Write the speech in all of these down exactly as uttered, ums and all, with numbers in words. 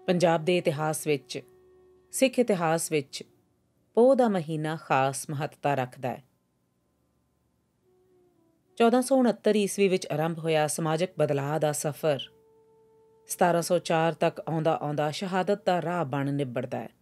ਪੰਜਾਬ ਦੇ ਇਤਿਹਾਸ ਵਿੱਚ, ਸਿੱਖ ਇਤਿਹਾਸ ਵਿੱਚ ਪੋਹ ਦਾ ਮਹੀਨਾ ਖਾਸ ਮਹੱਤਤਾ ਰੱਖਦਾ ਹੈ। ਚੌਦਾਂ ਸੌ ਉਣਹੱਤਰ ਈਸਵੀ ਵਿੱਚ ਆਰੰਭ ਹੋਇਆ ਸਮਾਜਿਕ ਬਦਲਾਅ ਦਾ ਸਫ਼ਰ ਸਤਾਰਾਂ ਸੌ ਚਾਰ ਤੱਕ ਆਉਂਦਾ ਆਉਂਦਾ ਸ਼ਹਾਦਤ ਦਾ ਰਾਹ ਬਣ ਨਿਬੜਦਾ ਹੈ।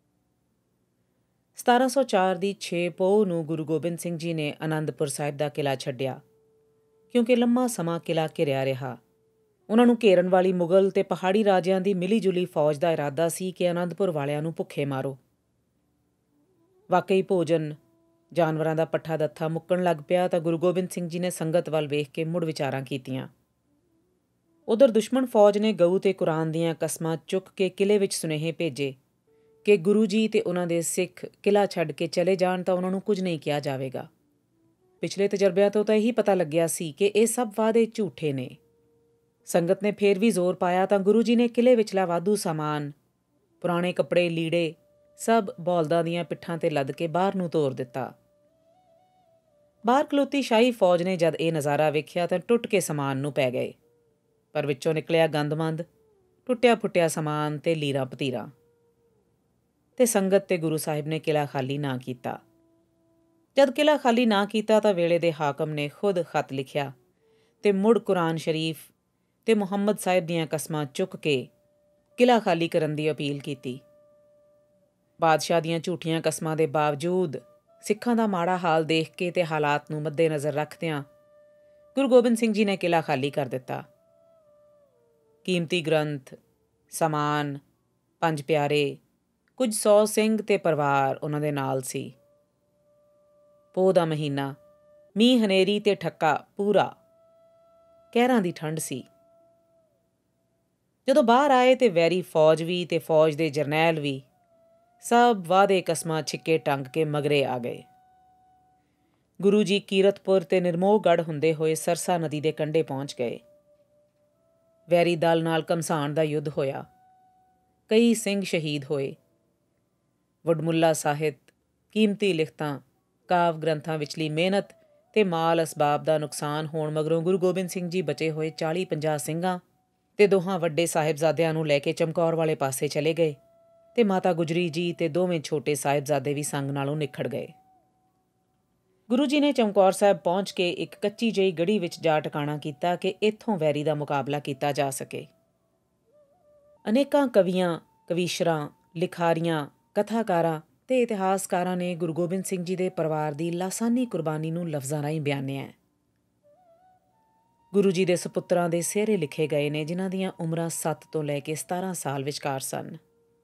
ਸਤਾਰਾਂ ਸੌ ਚਾਰ ਦੀ ਛੇ ਪੋਹ ਨੂੰ ਗੁਰੂ ਗੋਬਿੰਦ ਸਿੰਘ ਜੀ ਨੇ ਅਨੰਦਪੁਰ ਸਾਹਿਬ ਦਾ ਕਿਲ੍ਹਾ ਛੱਡਿਆ, ਕਿਉਂਕਿ ਲੰਮਾ ਸਮਾਂ ਕਿਲ੍ਹਾ ਘਿਰਿਆ ਰਿਹਾ। ਉਹਨਾਂ ਨੂੰ ਘੇਰਨ ਵਾਲੀ ਮੁਗਲ ਤੇ ਪਹਾੜੀ ਰਾਜਿਆਂ ਦੀ ਮਿਲੀ ਜੁਲੀ ਫੌਜ ਦਾ ਇਰਾਦਾ ਸੀ ਕਿ ਅਨੰਦਪੁਰ ਵਾਲਿਆਂ ਨੂੰ ਭੁੱਖੇ ਮਾਰੋ। ਵਾਕਈ ਭੋਜਨ, ਜਾਨਵਰਾਂ ਦਾ ਪੱਠਾ ਦੱਥਾ ਮੁੱਕਣ ਲੱਗ ਪਿਆ ਤਾਂ ਗੁਰੂ ਗੋਬਿੰਦ ਸਿੰਘ ਜੀ ਨੇ ਸੰਗਤ ਵੱਲ ਵੇਖ ਕੇ ਮੁੜ ਵਿਚਾਰਾਂ ਕੀਤੀਆਂ। ਉਧਰ ਦੁਸ਼ਮਣ ਫੌਜ ਨੇ ਗਊ ਤੇ ਕੁਰਾਨ ਦੀਆਂ ਕਸਮਾਂ ਚੁੱਕ ਕੇ ਕਿਲ੍ਹੇ ਵਿੱਚ ਸੁਨੇਹੇ ਭੇਜੇ ਕਿ ਗੁਰੂ ਜੀ ਤੇ ਉਹਨਾਂ ਦੇ ਸਿੱਖ ਕਿਲ੍ਹਾ ਛੱਡ ਕੇ ਚਲੇ ਜਾਣ ਤਾਂ ਉਹਨਾਂ ਨੂੰ ਕੁਝ ਨਹੀਂ ਕਿਹਾ ਜਾਵੇਗਾ। ਪਿਛਲੇ ਤਜਰਬਿਆਂ ਤੋਂ ਤਾਂ ਇਹੀ ਪਤਾ ਲੱਗਿਆ ਸੀ ਕਿ ਇਹ ਸਭ ਵਾਅਦੇ ਝੂਠੇ ਨੇ। ਸੰਗਤ ਨੇ ਫੇਰ ਵੀ ਜ਼ੋਰ ਪਾਇਆ ਤਾਂ ਗੁਰੂ ਜੀ ਨੇ ਕਿਲ੍ਹੇ ਵਿਚਲਾ ਵਾਧੂ ਸਾਮਾਨ, ਪੁਰਾਣੇ ਕੱਪੜੇ, ਲੀੜੇ ਸਭ ਬੌਲਦਾਂ ਦੀਆਂ ਪਿੱਠਾਂ ਤੇ ਲੱਦ ਕੇ ਬਾਹਰ ਨੂੰ ਤੋਰ ਦਿੱਤਾ। ਬਾਹਰ ਖਲੋਤੀ ਸ਼ਾਹੀ ਫੌਜ ਨੇ ਜਦ ਇਹ ਨਜ਼ਾਰਾ ਵੇਖਿਆ ਤਾਂ ਟੁੱਟ ਕੇ ਸਮਾਨ ਨੂੰ ਪੈ ਗਏ, ਪਰ ਵਿੱਚੋਂ ਨਿਕਲਿਆ ਗੰਦਮੰਦ, ਟੁੱਟਿਆ ਫੁੱਟਿਆ ਸਮਾਨ ਤੇ ਲੀਰਾਂ ਪਤੀਰਾਂ। ਤੇ ਸੰਗਤ ਤੇ ਗੁਰੂ ਸਾਹਿਬ ਨੇ ਕਿਲ੍ਹਾ ਖਾਲੀ ਨਾ ਕੀਤਾ। ਜਦ ਕਿਲ੍ਹਾ ਖਾਲੀ ਨਾ ਕੀਤਾ ਤਾਂ ਵੇਲੇ ਦੇ ਹਾਕਮ ਨੇ ਖੁਦ ਖੱਤ ਲਿਖਿਆ ਤੇ ਮੁੜ ਕੁਰਾਨ ਸ਼ਰੀਫ ਤੇ ਮੁਹੰਮਦ ਸਾਹਿਬ ਦੀਆਂ ਕਸਮਾਂ ਚੁੱਕ ਕੇ ਕਿਲ੍ਹਾ ਖਾਲੀ ਕਰਨ ਦੀ ਅਪੀਲ ਕੀਤੀ। ਬਾਦਸ਼ਾਹ ਦੀਆਂ ਝੂਠੀਆਂ ਕਸਮਾਂ ਦੇ ਬਾਵਜੂਦ ਸਿੱਖਾਂ ਦਾ ਮਾੜਾ ਹਾਲ ਦੇਖ ਕੇ ਤੇ ਹਾਲਾਤ ਨੂੰ ਮੱਦੇ-ਨਜ਼ਰ ਰੱਖਦਿਆਂ ਗੁਰੂ ਗੋਬਿੰਦ ਸਿੰਘ ਜੀ ਨੇ ਕਿਲ੍ਹਾ ਖਾਲੀ ਕਰ ਦਿੱਤਾ। ਕੀਮਤੀ ਗ੍ਰੰਥ, ਸਾਮਾਨ, ਪੰਜ ਪਿਆਰੇ, ਕੁਝ ਸੌ ਸਿੰਘ ਤੇ ਪਰਿਵਾਰ ਉਹਨਾਂ ਦੇ ਨਾਲ ਸੀ। ਪੋਹ ਦਾ ਮਹੀਨਾ, ਮੀਂਹ ਹਨੇਰੀ ਤੇ ਠੱਕਾ ਪੂਰਾ, ਕਹਿਰਾਂ ਦੀ ਠੰਡ ਸੀ। ਜਦੋਂ ਬਾਹਰ ਆਏ ਤੇ ਵੈਰੀ ਫੌਜ ਵੀ ਤੇ ਫੌਜ ਦੇ ਜਰਨੈਲ ਵੀ ਸਭ ਵਾਅਦੇ ਕਸਮਾਂ ਛਿੱਕੇ ਟੰਗ ਕੇ ਮਗਰੇ ਆ ਗਏ। ਗੁਰੂ ਜੀ ਕੀਰਤਪੁਰ ਤੇ ਨਿਰਮੋਹਗੜ੍ਹ ਹੁੰਦੇ ਹੋਏ ਸਰਸਾ ਨਦੀ ਦੇ ਕੰਢੇ ਪਹੁੰਚ ਗਏ। ਵੈਰੀ ਦਲ ਨਾਲ ਘਮਸਾਣ ਦਾ ਯੁੱਧ ਹੋਇਆ। ਕਈ ਸਿੰਘ ਸ਼ਹੀਦ ਹੋਏ। ਵਡਮੁੱਲਾ ਸਾਹਿਤ, ਕੀਮਤੀ ਲਿਖਤਾਂ, ਕਾਵ ਗ੍ਰੰਥਾਂ ਵਿਚਲੀ ਮਿਹਨਤ ਤੇ ਮਾਲ ਅਸਬਾਬ ਦਾ ਨੁਕਸਾਨ ਹੋਣ ਮਗਰੋਂ ਗੁਰੂ ਗੋਬਿੰਦ ਸਿੰਘ ਜੀ ਬਚੇ ਹੋਏ ਚਾਲੀ ਪੰਜਾਹ ਸਿੰਘਾਂ ਤੇ ਦੋਹਾਂ ਵੱਡੇ ਸਾਹਿਬਜ਼ਾਦਿਆਂ ਨੂੰ ਲੈ ਕੇ ਚਮਕੌਰ ਵਾਲੇ ਪਾਸੇ ਚਲੇ ਗਏ ਤੇ ਮਾਤਾ ਗੁਜਰੀ ਜੀ ਤੇ ਦੋਵੇਂ ਛੋਟੇ ਸਾਹਿਬਜ਼ਾਦੇ ਵੀ ਸੰਗ ਨਾਲੋਂ ਨਿਖੜ ਗਏ। ਗੁਰੂ ਜੀ ਨੇ ਚਮਕੌਰ ਸਾਹਿਬ ਪਹੁੰਚ ਕੇ ਇੱਕ ਕੱਚੀ ਜਿਹੀ ਗੜ੍ਹੀ ਵਿੱਚ ਜਾ ਟਿਕਾਣਾ ਕੀਤਾ ਕਿ ਇੱਥੋਂ ਵੈਰੀ ਦਾ ਮੁਕਾਬਲਾ ਕੀਤਾ ਜਾ ਸਕੇ। ਅਨੇਕਾਂ ਕਵੀਆਂ, ਕਵੀਸ਼ਰਾਂ, ਲਿਖਾਰੀਆਂ, ਕਥਾਕਾਰਾਂ ਤੇ ਇਤਿਹਾਸਕਾਰਾਂ ਨੇ ਗੁਰੂ ਗੋਬਿੰਦ ਸਿੰਘ ਜੀ ਦੇ ਪਰਿਵਾਰ ਦੀ ਲਾਸਾਨੀ ਕੁਰਬਾਨੀ ਨੂੰ ਲਫ਼ਜ਼ਾਂ ਰਾਹੀਂ ਬਿਆਨਿਆ ਹੈ। ਗੁਰੂ ਜੀ ਦੇ ਸਪੁੱਤਰਾਂ ਦੇ ਸਿਹਰੇ ਲਿਖੇ ਗਏ ਨੇ, ਜਿਨ੍ਹਾਂ ਦੀਆਂ ਉਮਰਾਂ ਸੱਤ ਤੋਂ ਲੈ ਕੇ ਸਤਾਰਾਂ ਸਾਲ ਵਿਚਕਾਰ ਸਨ।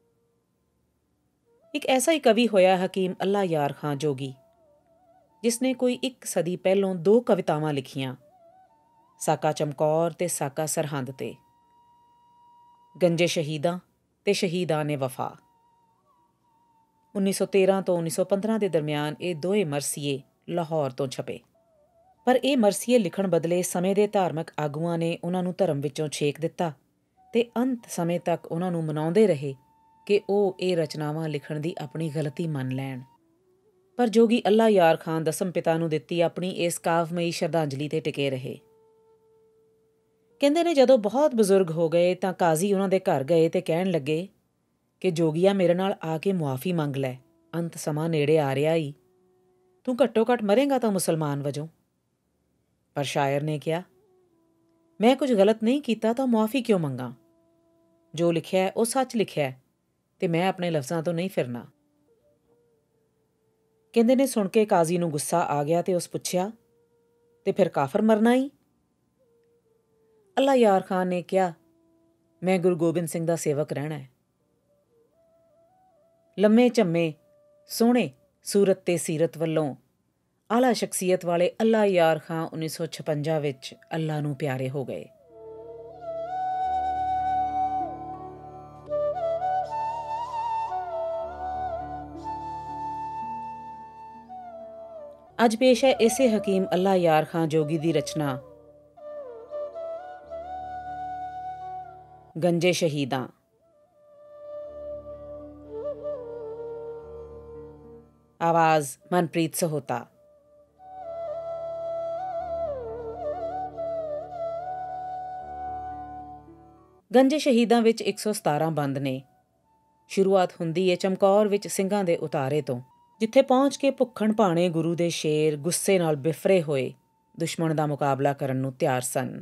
ਇੱਕ ਐਸਾ ਹੀ ਕਵੀ ਹੋਇਆ ਹਕੀਮ ਅੱਲਾ ਯਾਰ ਖਾਂ ਜੋਗੀ, ਜਿਸ ਨੇ ਕੋਈ ਇੱਕ ਸਦੀ ਪਹਿਲੋਂ ਦੋ ਕਵਿਤਾਵਾਂ ਲਿਖੀਆਂ, ਸਾਕਾ ਚਮਕੌਰ ਤੇ ਸਾਕਾ ਸਰਹੰਦ ਤੇ, ਗੰਜੇ ਸ਼ਹੀਦਾਂ ਤੇ ਸ਼ਹੀਦਾਂ ਨੇ ਵਫਾ। ਉੱਨੀ ਸੌ ਤੇਰਾਂ ਤੋਂ ਉੱਨੀ ਸੌ ਪੰਦਰਾਂ ਦੇ ਦਰਮਿਆਨ ਇਹ ਦੋਏ ਮਰਸੀਏ ਲਾਹੌਰ ਤੋਂ ਛਪੇ। ਪਰ ਇਹ ਮਰਸੀਏ ਲਿਖਣ ਬਦਲੇ ਸਮੇਂ ਦੇ ਧਾਰਮਿਕ ਆਗੂਆਂ ਨੇ ਉਹਨਾਂ ਨੂੰ ਧਰਮ ਵਿੱਚੋਂ ਛੇਕ ਦਿੱਤਾ ਤੇ ਅੰਤ ਸਮੇਂ ਤੱਕ ਉਹਨਾਂ ਨੂੰ ਮਨਾਉਂਦੇ ਰਹੇ ਕਿ ਉਹ ਇਹ ਰਚਨਾਵਾਂ ਲਿਖਣ ਦੀ ਆਪਣੀ ਗਲਤੀ ਮੰਨ ਲੈਣ। ਪਰ ਜੋਗੀ ਅੱਲਾ ਯਾਰ ਖਾਂ ਦਸਮ ਪਿਤਾ ਨੂੰ ਦਿੱਤੀ ਆਪਣੀ ਇਸ ਕਾਵਮਈ ਸ਼ਰਧਾਂਜਲੀ ਤੇ ਟਿਕੇ ਰਹੇ। ਕਹਿੰਦੇ ਨੇ ਜਦੋਂ ਬਹੁਤ ਬਜ਼ੁਰਗ ਹੋ ਗਏ ਤਾਂ ਕਾਜ਼ੀ ਉਹਨਾਂ ਦੇ ਘਰ ਗਏ ਤੇ ਕਹਿਣ ਲੱਗੇ ਕਿ ਜੋਗੀਆ ਮੇਰੇ ਨਾਲ ਆ ਕੇ ਮੁਆਫ਼ੀ ਮੰਗ ਲੈ, ਅੰਤ ਸਮਾਂ ਨੇੜੇ ਆ ਰਿਹਾ ਈ, ਤੂੰ ਘੱਟੋ ਘੱਟ ਮਰੇਂਗਾ ਤਾਂ ਮੁਸਲਮਾਨ ਵਜੋਂ। ਪਰ ਸ਼ਾਇਰ ਨੇ ਕਿਹਾ, ਮੈਂ ਕੁਝ ਗਲਤ ਨਹੀਂ ਕੀਤਾ ਤਾਂ ਮੁਆਫ਼ੀ ਕਿਉਂ ਮੰਗਾਂ? ਜੋ ਲਿਖਿਆ ਉਹ ਸੱਚ ਲਿਖਿਆ ਤੇ ਮੈਂ ਆਪਣੇ ਲਫ਼ਜ਼ਾਂ ਤੋਂ ਨਹੀਂ ਫਿਰਨਾ। ਕਹਿੰਦੇ ਨੇ ਸੁਣ ਕੇ ਕਾਜ਼ੀ ਨੂੰ ਗੁੱਸਾ ਆ ਗਿਆ ਤੇ ਉਸ ਪੁੱਛਿਆ, ਤੇ ਫਿਰ ਕਾਫਰ ਮਰਨਾ ਈ? ਅੱਲਾ ਯਾਰ ਖਾਂ ਨੇ ਕਿਹਾ, ਮੈਂ ਗੁਰੂ ਗੋਬਿੰਦ ਸਿੰਘ ਦਾ ਸੇਵਕ ਰਹਿਣਾ ਹੈ। ਲੰਮੇ ਝੰਮੇ, ਸੋਹਣੇ ਸੂਰਤ ਤੇ ਸੀਰਤ ਵੱਲੋਂ ਆਲਾ ਸ਼ਖਸੀਅਤ ਵਾਲੇ ਅੱਲਾ ਯਾਰ ਖਾਂ ਉੱਨੀ ਸੌ ਛਪੰਜਾ ਵਿੱਚ ਅੱਲਾ ਨੂੰ ਪਿਆਰੇ ਹੋ ਗਏ। ਅੱਜ ਪੇਸ਼ ਹੈ ਇਸੇ ਹਕੀਮ ਅੱਲਾ ਯਾਰ ਖਾਂ ਜੋਗੀ ਦੀ ਰਚਨਾ ਗੰਜੇ ਸ਼ਹੀਦਾਂ। ਆਵਾਜ਼ ਮਨਪ੍ਰੀਤ ਸਹੋਤਾ। ਗੰਜ ਸ਼ਹੀਦਾਂ ਵਿੱਚ ਇੱਕ ਸੌ ਸਤਾਰਾਂ ਬੰਦ ਨੇ। ਸ਼ੁਰੂਆਤ ਹੁੰਦੀ ਹੈ ਚਮਕੌਰ ਵਿੱਚ ਸਿੰਘਾਂ ਦੇ ਉਤਾਰੇ ਤੋਂ, ਜਿੱਥੇ ਪਹੁੰਚ ਕੇ ਭੁੱਖਣ ਭਾਣੇ ਗੁਰੂ ਦੇ ਸ਼ੇਰ ਗੁੱਸੇ ਨਾਲ ਬਿਫਰੇ ਹੋਏ ਦੁਸ਼ਮਣ ਦਾ ਮੁਕਾਬਲਾ ਕਰਨ ਨੂੰ ਤਿਆਰ ਸਨ।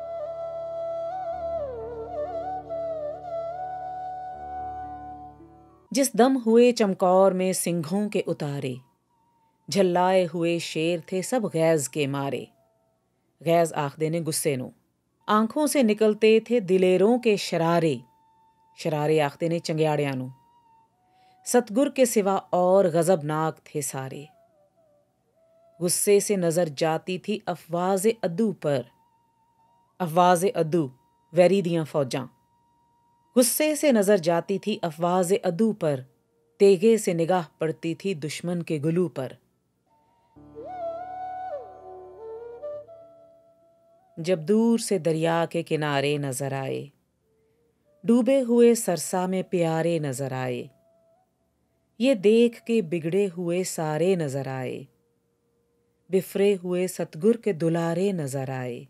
जिस दम हुए चमकौर में सिंहों के उतारे, झल्लाए हुए शेर थे सब गैज के मारे। गैज आखदे ने गुस्से नूं। आंखों से निकलते थे दिलेरों के शरारे, शरारे आखदे ने चंग्याड़ियां नूं। सतगुर के सिवा और गजबनाक थे सारे। गुस्से से नजर जाती थी अफवाज अद्दू पर, अफवाज अद्दू वैरी दियां फौजां। गुस्से से नजर जाती थी अफवाज अदू पर, तेगे से निगाह पड़ती थी दुश्मन के गुलू पर। जब दूर से दरिया के किनारे नजर आए, डूबे हुए सरसा में प्यारे नजर आए, ये देख के बिगड़े हुए सारे नजर आए, बिफरे हुए सतगुर के दुलारे नजर आए।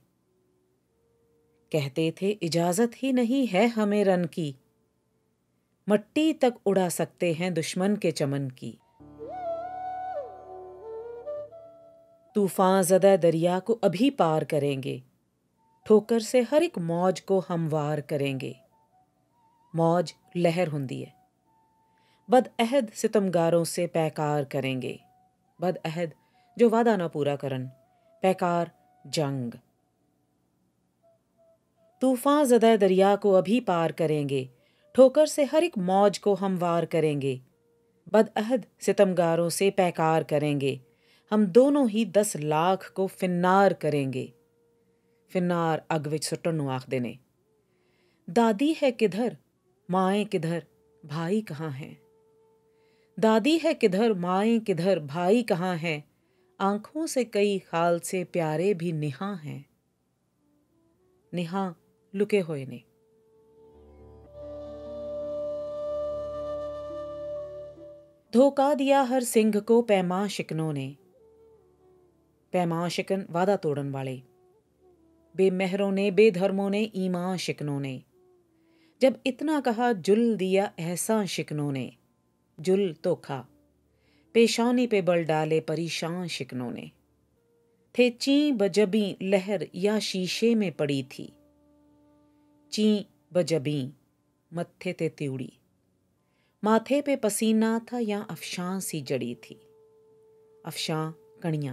कहते थे इजाजत ही नहीं है हमें रन की, मट्टी तक उड़ा सकते हैं दुश्मन के चमन की। तूफान ज़दा दरिया को अभी पार करेंगे, ठोकर से हर एक मौज को हमवार करेंगे। मौज लहर हुंदी है। बदअहद सितमगारों से पैकार करेंगे, बदअहद जो वादा ना पूरा करन, पैकार जंग। तूफान ज़दा दरिया को अभी पार करेंगे, ठोकर से हर एक मौज को हम वार करेंगे। बदअहद सितमगारों से पैकार करेंगे, हम दोनों ही दस लाख को फिन्नार करेंगे। फिन्नार अग विच सुट्टण नूं आखदे ने। दादी है किधर माएँ किधर भाई कहाँ हैं, दादी है किधर माएँ किधर भाई कहाँ हैं, आंखों से कई खाल से प्यारे भी निहा हैं। निहा लुके हुए ने। धोखा दिया हर सिंह को पैमा शिकनों ने, पैमा शिकन वादा तोड़न वाले, बेमहरों ने बेधर्मों ने ईमान शिकनों ने। जब इतना कहा जुल दिया एहसान शिकनों ने, जुल धोखा, पेशानी पे बल डाले परेशान शिकनों ने। थे ची बजबी लहर या शीशे में पड़ी थी, ची बजबी मत्थे ते त्यूड़ी, माथे पे पसीना था या अफशां सी जड़ी थी, अफशां कणियां।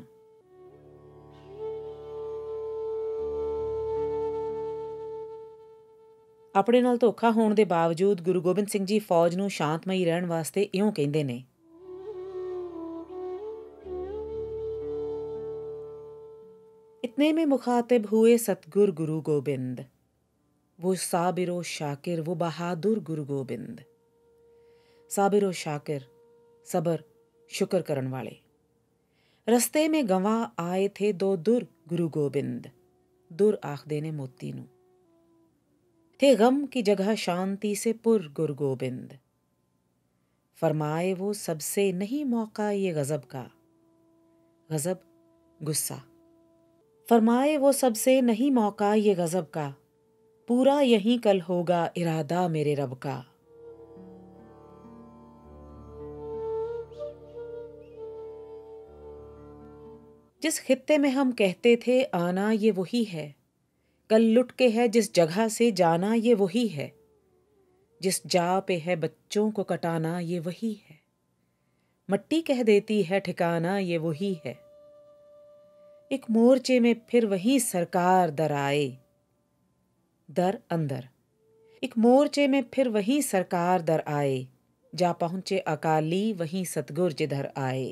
ਆਪਣੇ ਨਾਲ ਧੋਖਾ ਹੋਣ ਦੇ ਬਾਵਜੂਦ ਗੁਰੂ ਗੋਬਿੰਦ ਸਿੰਘ ਜੀ ਫੌਜ ਨੂੰ ਸ਼ਾਂਤਮਈ ਰਹਿਣ ਵਾਸਤੇ ਇਉਂ ਕਹਿੰਦੇ ਨੇ। इतने में मुखातिब हुए सतगुर गुरु गोबिंद, वो साबिरो शाकिर वो बहादुर गुरु गोबिंद। साबिरो शाकिर सबर शुक्र करन वाले। रस्ते में गवाह आए थे दो दुर गुरु गोबिंद, दुर आखदे ने मोती नू। थे गम की जगह शांति से पुर गुरु गोबिंद, फरमाए वो सबसे नहीं मौका ये गजब का, गजब गुस्सा। फरमाए वो सबसे नहीं मौका ये गजब का, पूरा यहीं कल होगा इरादा मेरे रब का। जिस खित्ते में हम कहते थे आना ये वही है, कल लुट के है जिस जगह से जाना ये वही है, जिस जा पे है बच्चों को कटाना ये वही है, मट्टी कह देती है ठिकाना ये वही है। एक मोर्चे में फिर वही सरकार दर आए, दर अंदर। एक मोर्चे में फिर वही सरकार दर आए, जा पहुंचे अकाली वहीं सतगुर जिधर आए।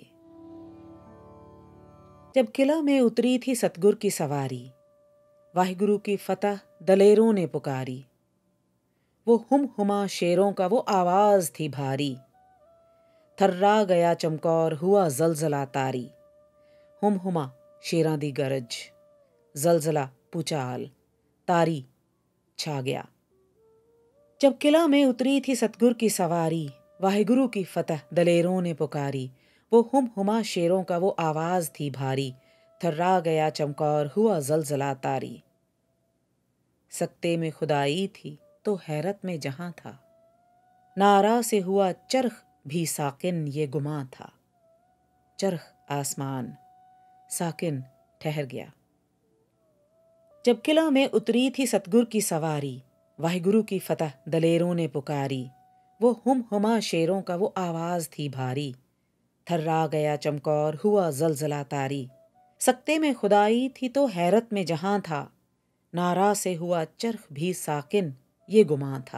जब किला में उतरी थी सतगुर की सवारी, वाहिगुरु की फतह दलेरों ने पुकारी। वो हुम हुमा शेरों का वो आवाज थी भारी, थर्रा गया चमकौर हुआ जलजला तारी। हुम हुमा शेरां दी गरज, जलजला पुचाल, तारी छा गया। जब किला में उतरी थी सतगुर की सवारी, वाहिगुरु की फतह दलेरों ने पुकारी। वो हुम हुमा शेरों का वो आवाज थी भारी, थर्रा गया चमकौर हुआ जलजला तारी। सकते में खुदाई थी तो हैरत में जहां था। नारा से हुआ चरख भी साकिन ये गुमां था। चरख आसमान, साकिन ठहर गया। जब किला में उतरी थी सतगुर की सवारी, वाहिगुरु की फतह दलेरों ने पुकारी। वो हुम हुमा शेरों का वो आवाज थी भारी। थर्रा गया चमकौर, हुआ जलजला तारी। सकते में खुदाई थी तो हैरत में जहां था। नारा से हुआ चरख भी साकिन ये गुमां था।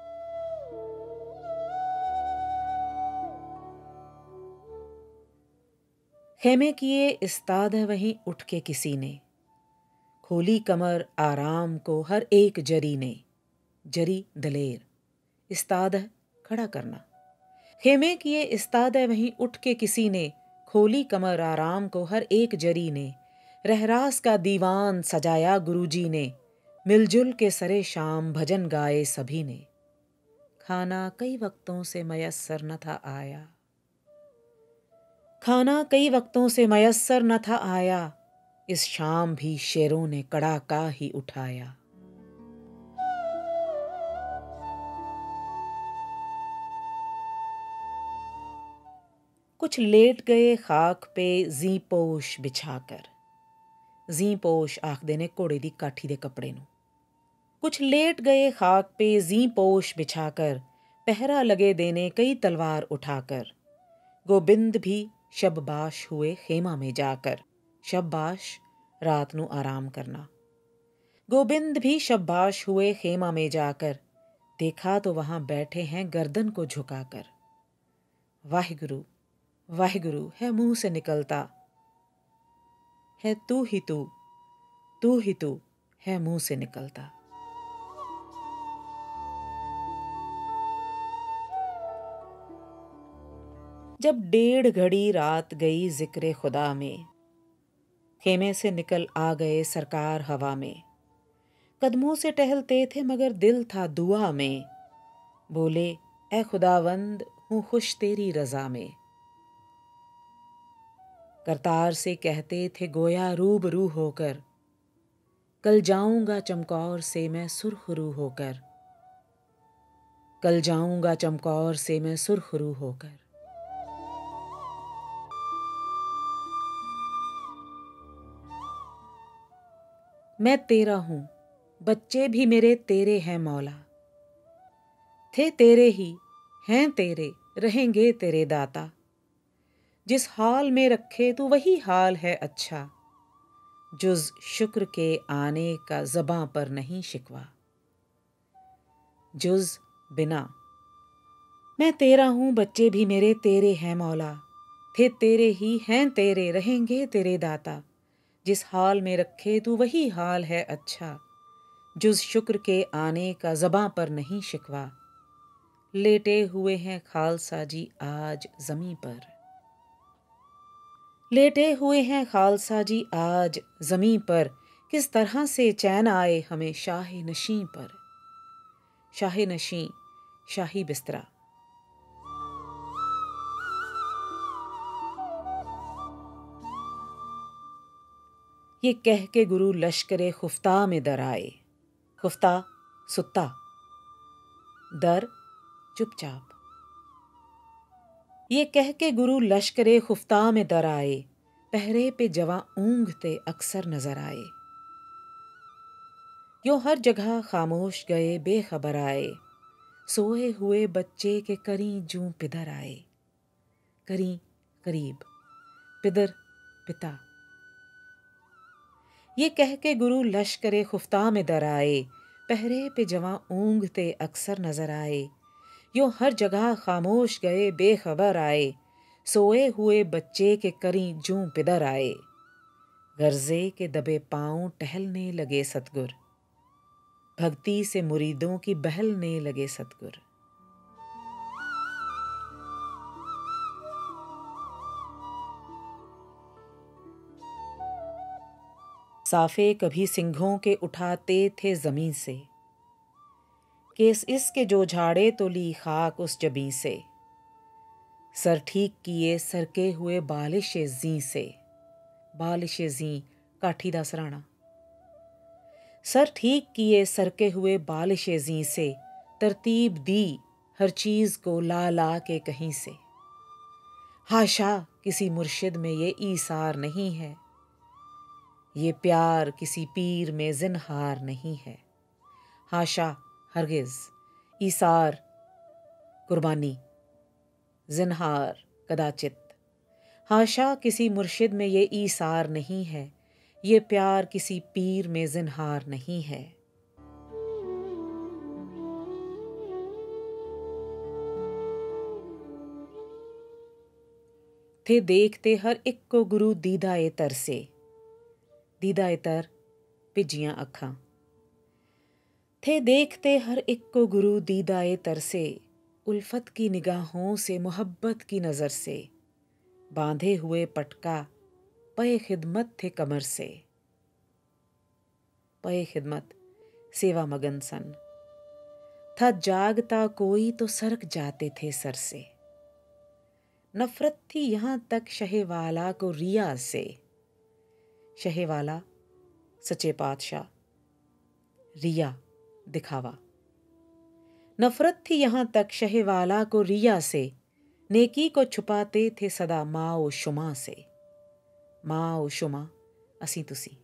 खेमे किए इस्ताद वहीं उठ के किसी ने, खोली कमर आराम को हर एक जरी ने। जरी दलेर, इस्ताद खड़ा करना। खेमे किए इस्ताद वहीं उठ के किसी ने, खोली कमर आराम को हर एक जरी ने। रहरास का दीवान सजाया गुरुजी ने, मिलजुल के सरे शाम भजन गाए सभी ने। खाना कई वक्तों से मयस्सर न था आया, खाना कई वक्तों से मयस्सर न था आया। इस शाम भी शेरों ने कड़ाका ही उठाया। कुछ लेट गए खाक पे जी पोश बिछाकर। जी पोश आखदे ने घोड़े दी काठी दे कपड़े नूं। कुछ लेट गए खाक पे जी पोश बिछाकर, पहरा लगे देने कई तलवार उठाकर। गोबिंद भी शबबाश हुए खेमा में जाकर। शबबाश रात नूं आराम करना। गोबिंद भी शबबाश हुए खेमा में जाकर, देखा तो वहां बैठे हैं गर्दन को झुकाकर। वाहिगुरु वाहिगुरु है मुंह से निकलता, है तू ही तू, तू ही तू है मुंह से निकलता। जब डेढ़ घड़ी रात गई जिक्रे खुदा में, खेमे से निकल आ गए सरकार हवा में। कदमों से टहलते थे मगर दिल था दुआ में। बोले ए खुदावंद हूँ खुश तेरी रजा में। करतार से कहते थे गोया रूबरू होकर, कल जाऊंगा चमकौर से मैं सुरखरू होकर। कल जाऊंगा चमकौर से मैं सुरखरू होकर। मैं तेरा हूं, बच्चे भी मेरे तेरे हैं मौला। थे तेरे ही, हैं तेरे, रहेंगे तेरे दाता। जिस हाल में रखे तू वही हाल है अच्छा। जुज शुक्र के आने का ज़बां पर नहीं शिकवा। जुज बिना। मैं तेरा हूं, बच्चे भी मेरे तेरे हैं मौला। थे तेरे ही, हैं तेरे, रहेंगे तेरे दाता। जिस हाल में रखे तू वही हाल है अच्छा। जुज शुक्र के आने का ज़बां पर नहीं शिकवा। लेटे हुए हैं खालसा जी आज ज़मीं पर। लेटे हुए हैं खालसा जी आज ज़मीं पर। किस तरह से चैन आए हमें शाही नशीं पर। शाही नशीं, शाही बिस्तरा। ये कह के गुरु लश्करे खुफ्ता में दर आए। खुफ्ता सुत्ता, दर चुपचाप। ये कह के गुरु लश्करे खुफ्ता में दर आए। पहरे पे जवां ऊँघते अक्सर नजर आए। यो हर जगह खामोश गए बेखबर आए। सोए हुए बच्चे के करीं जूं पिदर आए। करीं करीब, पिदर पिता। ये कह के गुरु लश्करे खुफ्ता में दर आए। पहरे पे जवां ऊँघते अक्सर नजर आए। यो हर जगह खामोश गए बेखबर आए। सोए हुए बच्चे के करीं जूं पिदर आए। गर्जे के दबे पांव टहलने लगे सतगुर। भक्ति से मुरीदों की बहलने लगे सतगुर। साफे कभी सिंघों के उठाते थे जमीन से। केस इसके जो झाड़े तो ली खाक उस जबी से। सर ठीक किए सरके हुए बालिश जी से। बालिश जी काठी दा सराणा। सर ठीक किए सरके हुए बालिशे जी से, तरतीब दी हर चीज़ को ला ला के कहीं से। हाशा किसी मुर्शिद में ये ईसार नहीं है, ये प्यार किसी पीर में जिन्हार नहीं है। हाशा हरगिज़, ईसार कुर्बानी, जिन्हार कदाचित। हाशा किसी मुर्शिद में ये ईसार नहीं है, ये प्यार किसी पीर में जिन्हार नहीं है। थे देखते हर एक को गुरु दीदाए तर से, दीदाए तर पिजियां अखां। थे देखते हर एक को गुरु दीदाए तर से, उल्फत की निगाहों से मोहब्बत की नज़र से, बांधे हुए पटका पए खिदमत थे कमर से। पए खिदमत सेवा मगन सन। था जागता कोई तो सरक जाते थे सर से। नफरत थी यहाँ तक शहेवाला को रिया से। शहेवाला सच्चे पातशाह, रिया दिखावा। नफरत थी यहाँ तक शहेवाला को रिया से, नेकी को छुपाते थे सदा माओ शुमा से। माओ शुमा असी तुसी।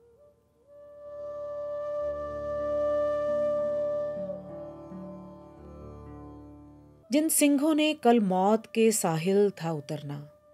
जिन सिंहों ने कल मौत के साहिल था उतरना,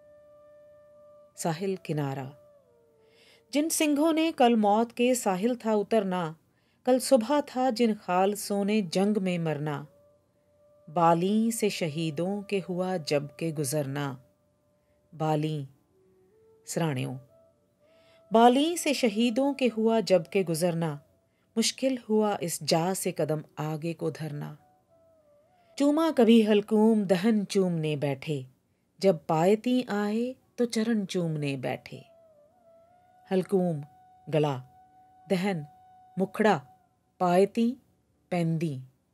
साहिल किनारा। जिन सिंहों ने कल मौत के साहिल था उतरना, कल सुबह था जिन खालसों ने जंग में मरना। बाली से शहीदों के हुआ जब के गुजरना। बाली सराणियों। बाली से शहीदों के हुआ जब के गुजरना, मुश्किल हुआ इस जा से कदम आगे को धरना। चूमा कभी हलकूम दहन चूमने बैठे, जब पायती आए तो चरण चूमने बैठे। हलकूम गला, दहन मुखड़ा, पायती पैंदी।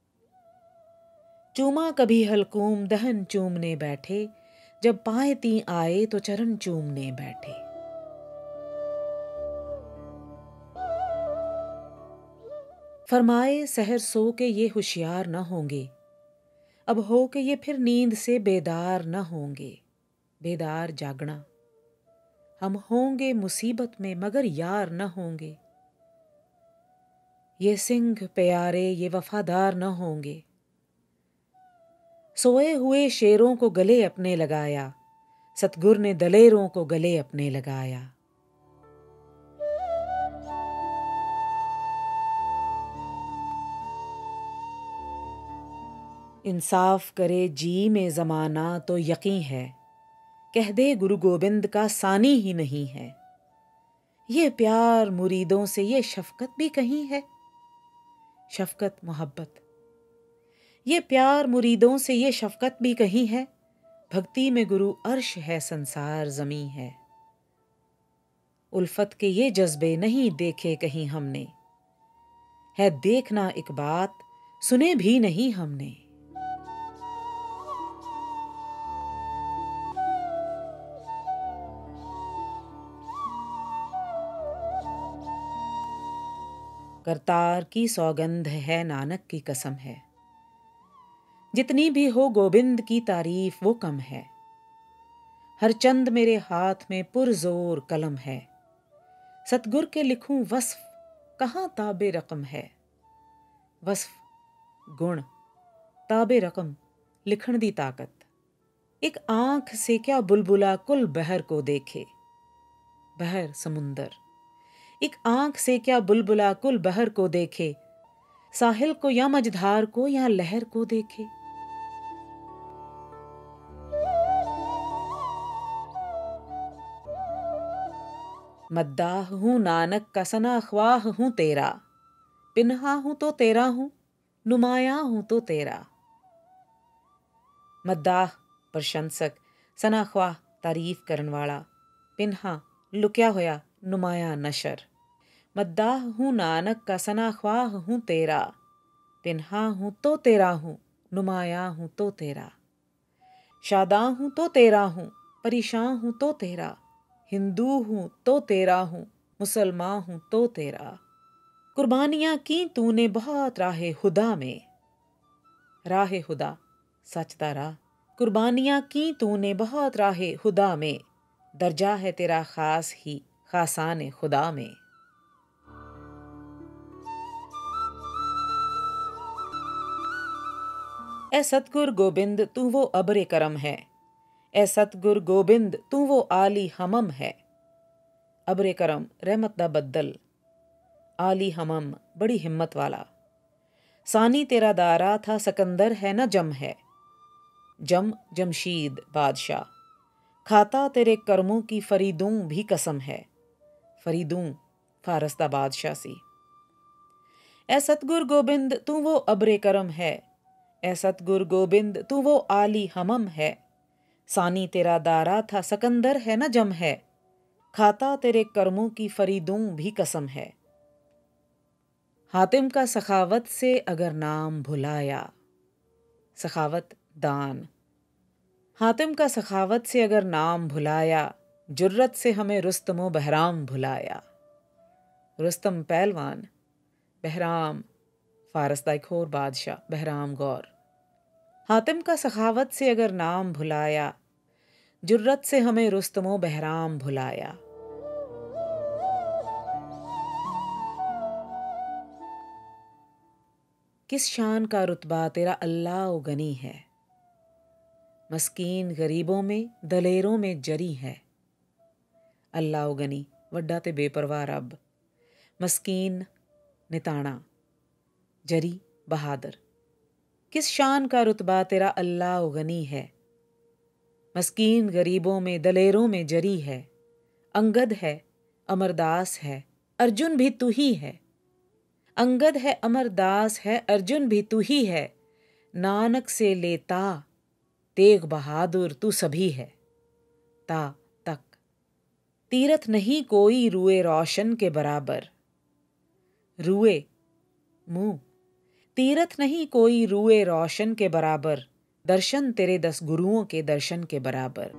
चूमा कभी हलकूम दहन चूमने बैठे, जब पायती आए तो चरण चूमने बैठे। फरमाए सहर सो के ये होशियार न होंगे, अब हो के ये फिर नींद से बेदार न होंगे। बेदार जागना। हम होंगे मुसीबत में मगर यार न होंगे। ये सिंह प्यारे ये वफादार न होंगे। सोए हुए शेरों को गले अपने लगाया, सतगुर ने दलेरों को गले अपने लगाया। इंसाफ करे जी में ज़माना तो यकीन है, कह दे गुरु गोबिंद का सानी ही नहीं है। ये प्यार मुरीदों से ये शफकत भी कहीं है। शफकत मोहब्बत। ये प्यार मुरीदों से ये शफकत भी कहीं है। भक्ति में गुरु अर्श है संसार ज़मीं है। उल्फत के ये जज्बे नहीं देखे कहीं हमने, है देखना एक बात सुने भी नहीं हमने। करतार की सौगंध है नानक की कसम है, जितनी भी हो गोबिंद की तारीफ वो कम है। हर चंद मेरे हाथ में पुरजोर कलम है, सतगुर के लिखूं वस्फ कहाँ ताबे रकम है। वस्फ गुण, ताबे रकम लिखण दी ताकत। एक आंख से क्या बुलबुला कुल बहर को देखे। बहर समुंदर। एक आंख से क्या बुलबुला कुल बहर को देखे, साहिल को या मझधार को या लहर को देखे। मद्दाह हूं नानक का सना ख्वाह हूं तेरा, पिन्हा हूं तो तेरा हूं, नुमाया हूं तो तेरा। मद्दाह प्रशंसक, सना ख्वाह तारीफ करन वाला, पिन्हा लुक्या होया, नुमाया नशर। मद्दाह हूं नानक का सना ख्वाह हूं तेरा, पिन्हा हूं तो तेरा हूं, नुमाया हूं तो तेरा। शादा हूं तो तेरा हूं, परेशान हूं तो तेरा, हिंदू हूं तो तेरा हूं, मुसलमान हूं तो तेरा। कुर्बानियाँ की तूने बहुत राहे खुदा में, राहे खुदा सच दा राह। कुर्बानियाँ की तूने बहुत राहे खुदा में, दर्जा है तेरा खास ही खासाने खुदा में। ए सतगुर गोबिंद तू वो अब्र करम है, ए सतगुर गोबिंद तू वो आली हमम है। अब्र करम रहमत दा बद्दल, आली हमम बड़ी हिम्मत वाला। सानी तेरा दारा था सकंदर है न जम है, जम जमशीद बादशाह। खाता तेरे कर्मों की फरीदूं भी कसम है, फरीदूं फारस दा बादशाह सी। ए सतगुर गोबिंद तू वो अब्र करम है, ए सतगुर गोबिंद तू वो आली हमम है। सानी तेरा दारा था सकंदर है न जम है, खाता तेरे कर्मों की फरीदूं भी कसम है। हातिम का सखावत से अगर नाम भुलाया, सखावत दान। हातिम का सखावत से अगर नाम भुलाया, जुर्रत से हमें रुस्तमो बहराम भुलाया। रुस्तम पहलवान, बहराम फारस दा एक होर बादशाह, बहराम गौर। हातिम का सखावत से अगर नाम भुलाया, जुर्रत से हमें रुस्तमो बहराम भुलाया। किस शान का रुतबा तेरा अल्लाह ओ गनी है, मस्कीन गरीबों में दलेरों में जरी है। अल्लाह ओ गनी वड्डा ते बेपरवाह रब, मस्कीन निताना, जरी बहादुर। किस शान का रुतबा तेरा अल्लाह ओ गनी है, मस्कीन गरीबों में दलेरों में जरी है। अंगद है अमरदास है अर्जुन भी तू ही है, अंगद है अमरदास है अर्जुन भी तू ही है। नानक से लेता तेग बहादुर तू सभी है, ता तक। तीरथ नहीं कोई रुए रोशन के बराबर, रुए मुंह। तीरथ नहीं कोई रुए रोशन के बराबर, दर्शन तेरे दस गुरुओं के दर्शन के बराबर।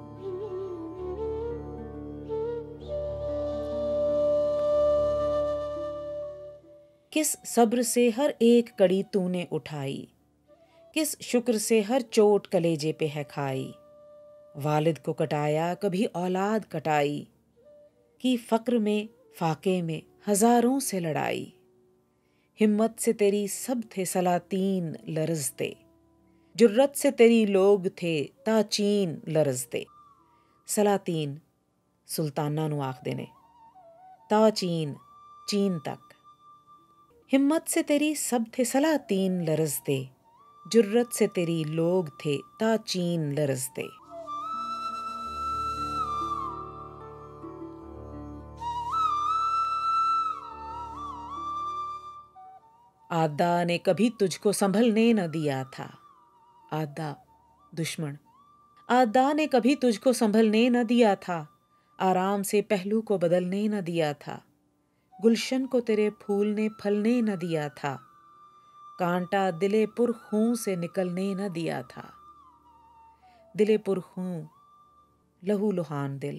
किस सब्र से हर एक कड़ी तूने उठाई, किस शुक्र से हर चोट कलेजे पे है खाई। वालिद को कटाया कभी औलाद कटाई, की फ़क्र में फाके में हज़ारों से लड़ाई। हिम्मत से तेरी सब थे सलातीन लरज़ते, जुर्रत से तेरी लोग थे ताचीन लरज़ते। सलातीन सुल्ताना नू आखदे ने, ताचीन चीन तक। हिम्मत से तेरी सब थे सलातीन लरज़ते, जुर्रत से तेरी लोग थे ताचीन लरज़ते। आदा ने कभी तुझको संभलने न दिया था, आदा दुश्मन। आदा ने कभी तुझको संभलने न दिया था, आराम से पहलू को बदलने न दिया था। गुलशन को तेरे फूल ने फलने न दिया था, कांटा दिले पुरखूं से निकलने न दिया था। दिले पुरखूं लहू लुहान दिल,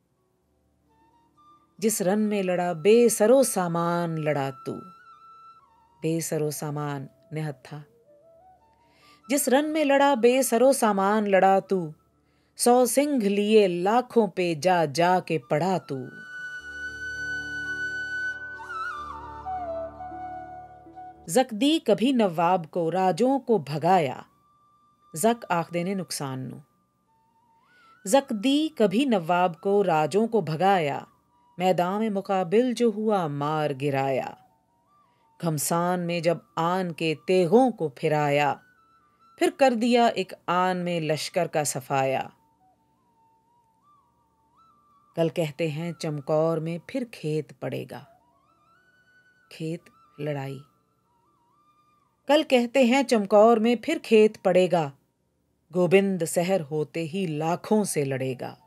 जिस रन में लड़ा बेसरो सामान लड़ा तू। बेसरो सामान निहत्था, जिस रन में लड़ा बेसरो सामान लड़ा तू। सौ सिंह लिए लाखों पे जा जा के पड़ा तू। जकदी कभी नवाब को राजों को भगाया, जक आखदे ने नुकसान नू। जकदी कभी नवाब को राजों को भगाया, मैदान में मुकाबिल जो हुआ मार गिराया। घमसान में जब आन के तेगों को फिराया, फिर कर दिया एक आन में लश्कर का सफाया। कल कहते हैं चमकौर में फिर खेत पड़ेगा, खेत लड़ाई। कल कहते हैं चमकौर में फिर खेत पड़ेगा, गोबिंद सहर होते ही लाखों से लड़ेगा।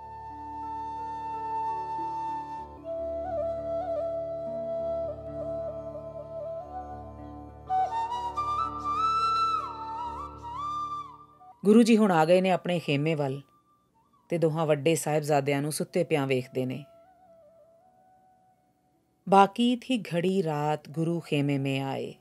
गुरु जी हुण आ गए ने अपने खेमे वल, ते दोहां वड्डे साहिबजादियां नूं सुत्ते पियां वेखदे ने। बाकी थी घड़ी रात गुरु खेमे में आए,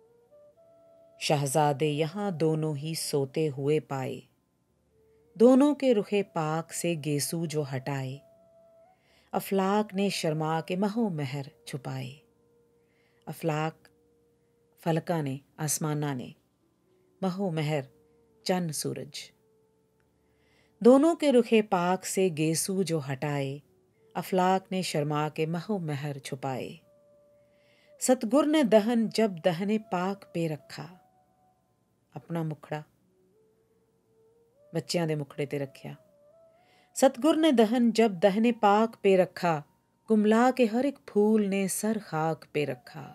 शहजादे यहाँ दोनों ही सोते हुए पाए। दोनों के रुखे पाक से गेसू जो हटाए, अफलाक ने शर्मा के महो महर छुपाए। अफलाक फलका ने, आसमाना ने, महो महर चंद सूरज। दोनों के रुखे पाक से गेसू जो हटाए, अफलाक ने शर्मा के महो महर छुपाए। सतगुर ने दहन जब दहने पाक पे रखा, अपना मुखड़ा बच्चियां दे मुखड़े ते रखिया। सतगुर ने दहन जब दहने पाक पे रखा, कुमला के हर एक फूल ने सर खाक पे रखा।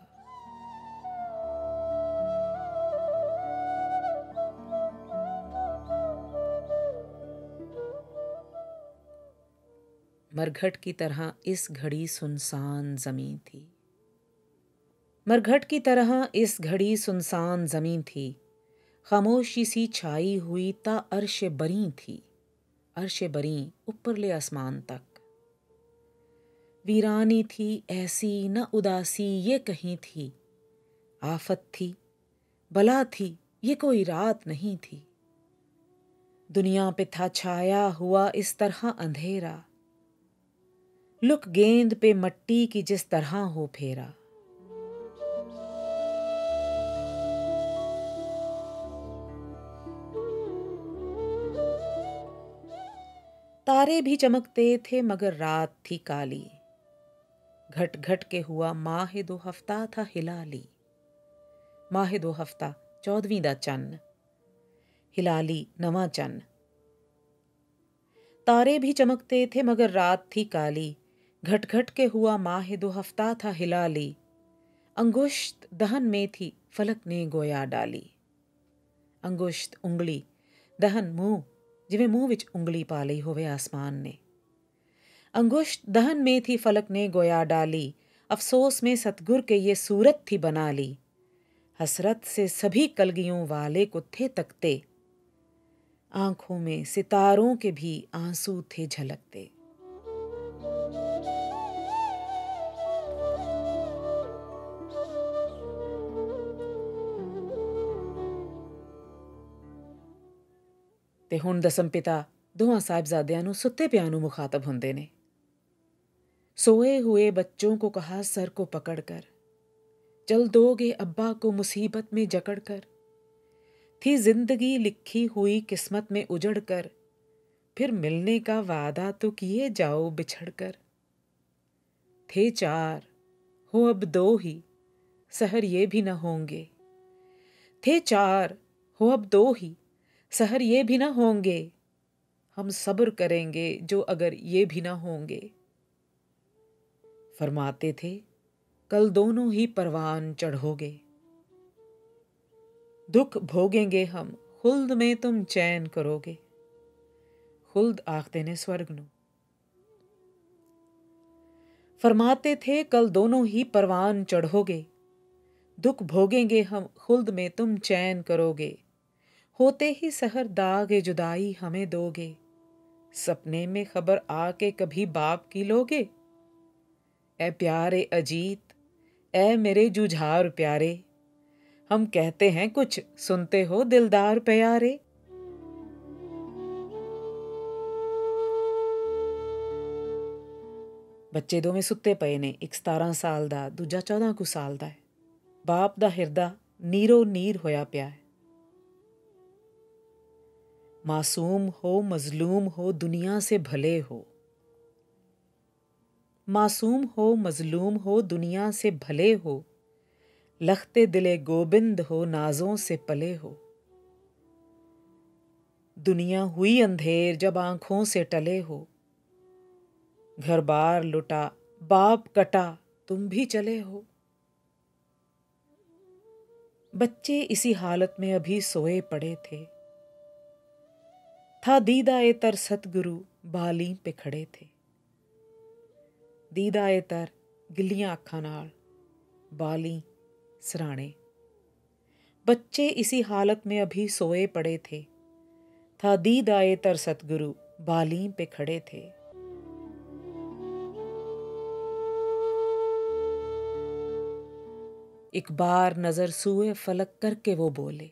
मरघट की तरह इस घड़ी सुनसान जमीन थी। मरघट की तरह इस घड़ी सुनसान जमीन थी। खामोशी सी छाई हुई ता अर्श बरी थी, अर्श बरी ऊपर ले आसमान तक। वीरानी थी ऐसी न उदासी ये कहीं थी, आफत थी बला थी ये कोई रात नहीं थी। दुनिया पे था छाया हुआ इस तरह अंधेरा, लुक गेंद पे मट्टी की जिस तरह हो फेरा। तारे भी चमकते थे मगर रात थी काली, घट घट के हुआ माह दो हफ्ता था हिलाली। माह दो हफ्ता चौदहवीं दा चन्न, हिलाली नवा चन्न। तारे भी चमकते थे मगर रात थी काली, घट घट के हुआ माह दो हफ्ता था हिलाली। अंगुश्त दहन में थी फलक ने गोया डाली। अंगुश्त उंगली, दहन मुंह, जिवें मुंह विच उंगली पा लई होवे आसमान ने। अंगुश्त दहन में थी फलक ने गोया डाली, अफसोस में सतगुर के ये सूरत थी बना ली। हसरत से सभी कलगियों वाले को थे तकते, आंखों में सितारों के भी आंसू थे झलकते। ते हुण दसम पिता दोहां साहिबजादियां नूं सुत्ते पियां नूं मुखातब हुंदे ने। सोए हुए बच्चों को कहा सर को पकड़ कर, चल दोगे अब्बा को मुसीबत में जकड़ कर। थी जिंदगी लिखी हुई किस्मत में उजड़ कर, फिर मिलने का वादा तो किए जाओ बिछड़ कर। थे चार हो अब दो ही, सहर ये भी न होंगे। थे चार हो अब दो ही, सहर ये भी न होंगे। हम सब्र करेंगे जो अगर ये भी न होंगे। फरमाते थे कल दोनों ही परवान चढ़ोगे, दुख भोगेंगे हम खुल्द में तुम चैन करोगे। खुल्द आखते ने स्वर्ग नू। फरमाते थे कल दोनों ही परवान चढ़ोगे, दुख भोगेंगे हम खुल्द में तुम चैन करोगे। होते ही सहर दागे जुदाई हमें दोगे, सपने में खबर आके कभी बाप की लोगे। ए प्यारे अजीत, ए मेरे जुझार प्यारे, हम कहते हैं कुछ सुनते हो दिलदार प्यारे। बच्चे दोवें सुत्ते पए ने, एक सतारां साल दा, दूजा चौदां कु साल दा है। बाप दा हिरदा नीरो नीर होया पिया है। मासूम हो मजलूम हो दुनिया से भले हो, मासूम हो मजलूम हो दुनिया से भले हो। लखते दिले गोबिंद हो नाजों से पले हो। दुनिया हुई अंधेर जब आंखों से टले हो, घर बार लुटा बाप कटा तुम भी चले हो। बच्चे इसी हालत में अभी सोए पड़े थे, था दीदा ए तर सतगुरु बाली पे खड़े थे। दीदा ए तर गिलियां अखां नाल, बाली सराणे। बच्चे इसी हालत में अभी सोए पड़े थे, था दीदा ए तर सतगुरु बाली पे खड़े थे। एक बार नजर सूए फलक करके वो बोले,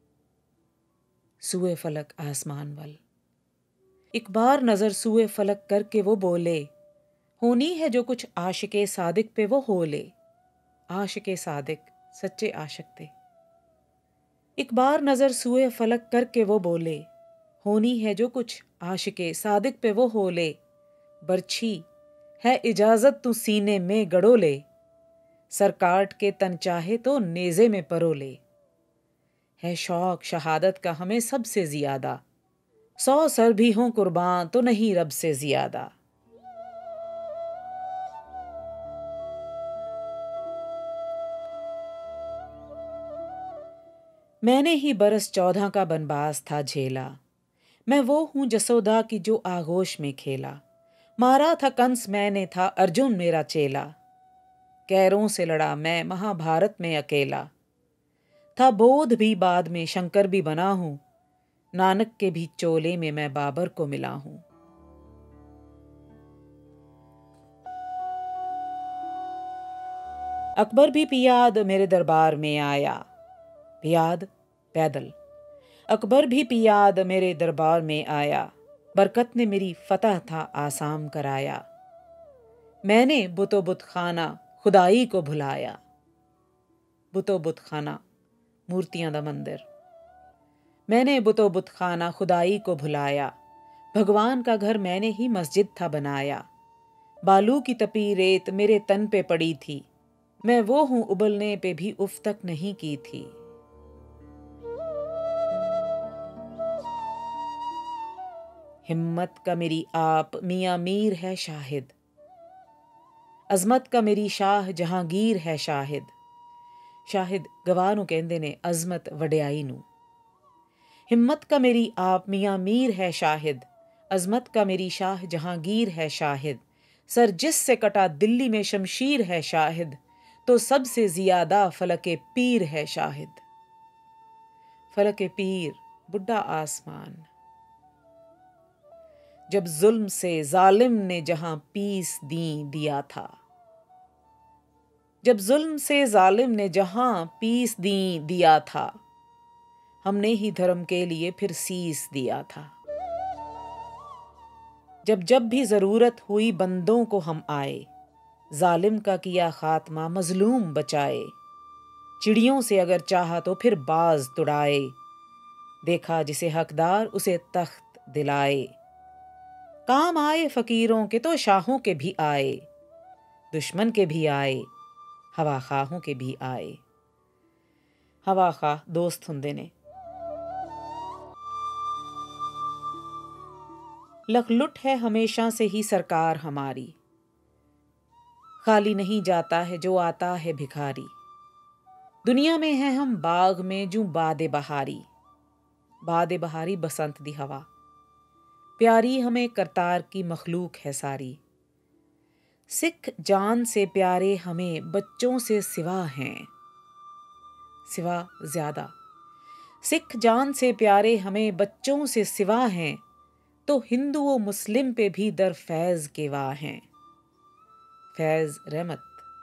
सूए फलक आसमान वल। एक बार नजर सूए फलक करके वो बोले, होनी है जो कुछ आशिके सादिक पे वो हो ले। आशिके सादिक सच्चे आशिक थे। एक बार नजर सूए फलक करके वो बोले, होनी है जो कुछ आशिके सादिक पे वो हो ले। बरछी है इजाजत तू सीने में गड़ो ले, सर काट के तन चाहे तो नेज़े में परो ले। है शौक शहादत का हमें सबसे ज्यादा, सौ सर भी हों कुर्बान तो नहीं रब से ज्यादा। मैंने ही बरस चौदह का बनबास था झेला, मैं वो हूं जसोदा की जो आगोश में खेला। मारा था कंस मैंने था अर्जुन मेरा चेला, कैरों से लड़ा मैं महाभारत में अकेला। था बोध भी बाद में शंकर भी बना हूं, नानक के भी चोले में मैं बाबर को मिला हूं। अकबर भी पियाद मेरे दरबार में आया, पियाद पैदल। अकबर भी पियाद मेरे दरबार में आया, बरकत ने मेरी फतह था आसाम कराया। मैंने बुतो बुत खाना खुदाई को भुलाया, बुतो बुत खाना मूर्तियां दा मंदिर। मैंने बुतो बुत खाना खुदाई को भुलाया, भगवान का घर मैंने ही मस्जिद था बनाया। बालू की तपी रेत मेरे तन पे पड़ी थी, मैं वो हूं उबलने पे भी उफ तक नहीं की थी। हिम्मत का मेरी आप मियां मीर है शाहिद, अजमत का मेरी शाह जहांगीर है शाहिद। शाहिद गवाह नूं कहंदे ने अजमत वडियाई नूं। हिम्मत का मेरी आप मियां मीर है शाहिद, अजमत का मेरी शाह जहांगीर है शाहिद। सर जिस से कटा दिल्ली में शमशीर है शाहिद, तो सबसे ज्यादा फलके पीर है शाहिद। फलके पीर बुढ़ा आसमान। जब जुल्म से जालिम ने जहां पीस दी दिया था, जब जुल्म से जालिम ने जहां पीस दी दिया था, हमने ही धर्म के लिए फिर सीस दिया था। जब जब भी जरूरत हुई बंदों को हम आए, जालिम का किया खात्मा मजलूम बचाए। चिड़ियों से अगर चाहा तो फिर बाज तुड़ाए, देखा जिसे हकदार उसे तख्त दिलाए। काम आए फकीरों के तो शाहों के भी आए, दुश्मन के भी आए हवा खाहों के भी आए। हवा खाह दोस्त हुंदे ने। लखलुट है हमेशा से ही सरकार हमारी, खाली नहीं जाता है जो आता है भिखारी। दुनिया में है हम बाग में जूं बादे बहारी, बादे बहारी बसंत दी हवा। प्यारी हमें करतार की मखलूक है सारी। सिख जान से प्यारे हमें बच्चों से सिवा हैं, सिवा ज्यादा। सिख जान से प्यारे हमें बच्चों से सिवा हैं, तो हिंदू व मुस्लिम पे भी दर फैज के वाह हैं। फैज रहमत।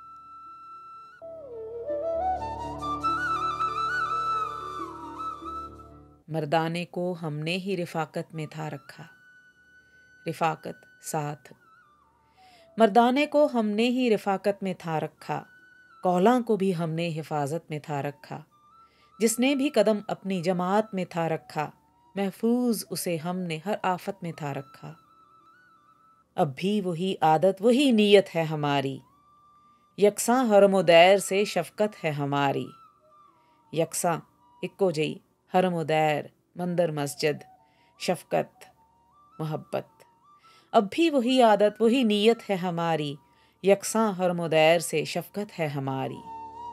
मर्दाने को हमने ही रिफाकत में था रखा, रिफाकत साथ। मर्दाने को हमने ही रिफाकत में था रखा, कौलां को भी हमने हिफाजत में था रखा। जिसने भी कदम अपनी जमात में था रखा, महफूज उसे हमने हर आफत में था रखा। अब भी वही आदत वही नीयत है हमारी, यकसां हरमोदैर से शफकत है हमारी। यकसां इक्को जई हरमोदैर मंदिर मस्जिद शफकत मोहब्बत। अब भी वही आदत वही नीयत है हमारी, यकसां हरमोदैर से शफकत है हमारी।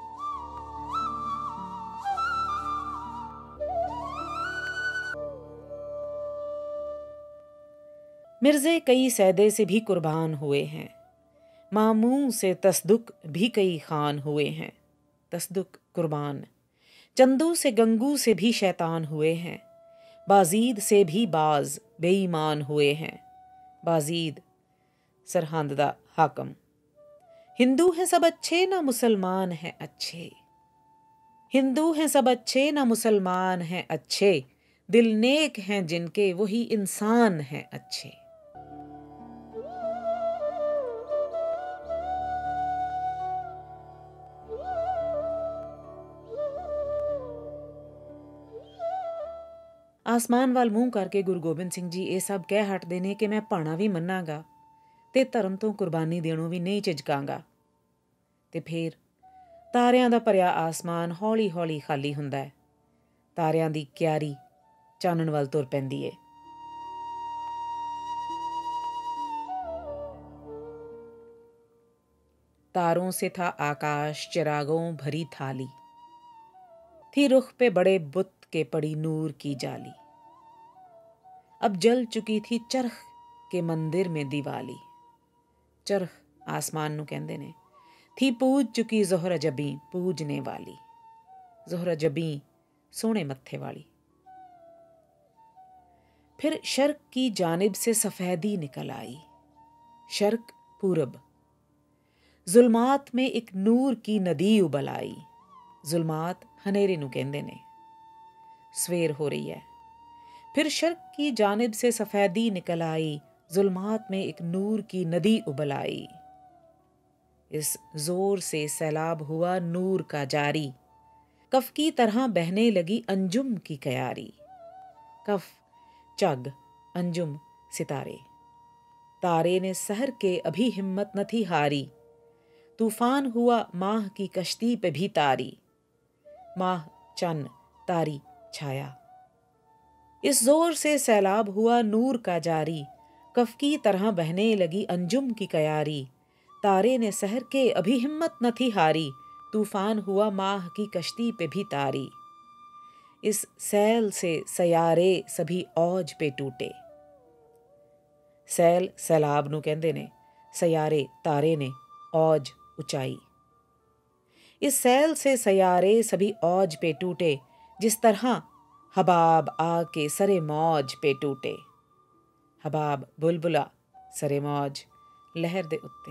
मिर्ज़े कई सैदे से भी कुर्बान हुए हैं, मामू से तसदुक भी कई खान हुए हैं। तसदुक कुर्बान। चंदू से गंगू से भी शैतान हुए हैं, बाजीद से भी बाज बेईमान हुए हैं। बाजीद सरहंद दा हाकम। हिंदू हैं सब अच्छे ना मुसलमान हैं अच्छे, हिंदू हैं सब अच्छे ना मुसलमान हैं अच्छे, दिल नेक हैं जिनके वही इंसान हैं अच्छे। आसमान वाल मूँह करके गुरु गोबिंद ਸਿੰਘ ਜੀ ਇਹ ਸਭ ਕਹਿ ਹਟਦੇ ਨੇ ਕਿ ਮੈਂ ਭਾਣਾ ਵੀ ਮੰਨਾਂਗਾ ਤੇ ਧਰਮ ਤੋਂ ਕੁਰਬਾਨੀ ਦੇਣੋਂ ਵੀ ਨਹੀਂ ਝਿਜਕਾਂਗਾ। ਤੇ ਫਿਰ ਤਾਰਿਆਂ ਦਾ ਭਰਿਆ ਆਸਮਾਨ ਹੌਲੀ ਹੌਲੀ ਖਾਲੀ ਹੁੰਦਾ ਹੈ। ਤਾਰਿਆਂ ਦੀ ਕਿਆਰੀ ਚਾਨਣ ਵੱਲ ਤੁਰ ਪੈਂਦੀ ਏ। तारों से था आकाश चिरागों भरी थाली, थी रुख पे बड़े बुत के पड़ी नूर की जाली। अब जल चुकी थी चरख के मंदिर में दिवाली। चरख आसमान नू कहंदे ने। थी पूज चुकी जोहरा जबी पूजने वाली। जोहरा जबी सोने मत्थे वाली। फिर शर्क की जानिब से सफ़ेदी निकल आई। शर्क पूरब। जुल्मात में एक नूर की नदी उबल आई। जुल्मात हनेरे नू कहंदे ने। सवेर हो रही है। फिर शर्क की जानिब से सफ़ेदी निकल आई। जुल्मात में एक नूर की नदी उबल आई। इस जोर से सैलाब हुआ नूर का जारी। कफ की तरह बहने लगी अंजुम की क्यारी। कफ चग अंजुम सितारे। तारे ने सहर के अभी हिम्मत न थी हारी। तूफान हुआ माह की कश्ती पे भी तारी। माह चन तारी छाया। इस जोर से सैलाब हुआ नूर का जारी। कफ की तरह बहने लगी अंजुम की क्यारी। तारे ने सहर के अभी हिम्मत न थी हारी। तूफान हुआ माह की कश्ती पे भी तारी। इस सैल से सयारे सभी औज पे टूटे। सैल सैलाब नू कहंदे ने, सयारे तारे ने, औज ऊंचाई। इस सैल से सयारे सभी औज पे टूटे, जिस तरह हबाब आके सरे मौज पे टूटे। हबाब बुलबुला सरे मौज लहर दे उत्ते।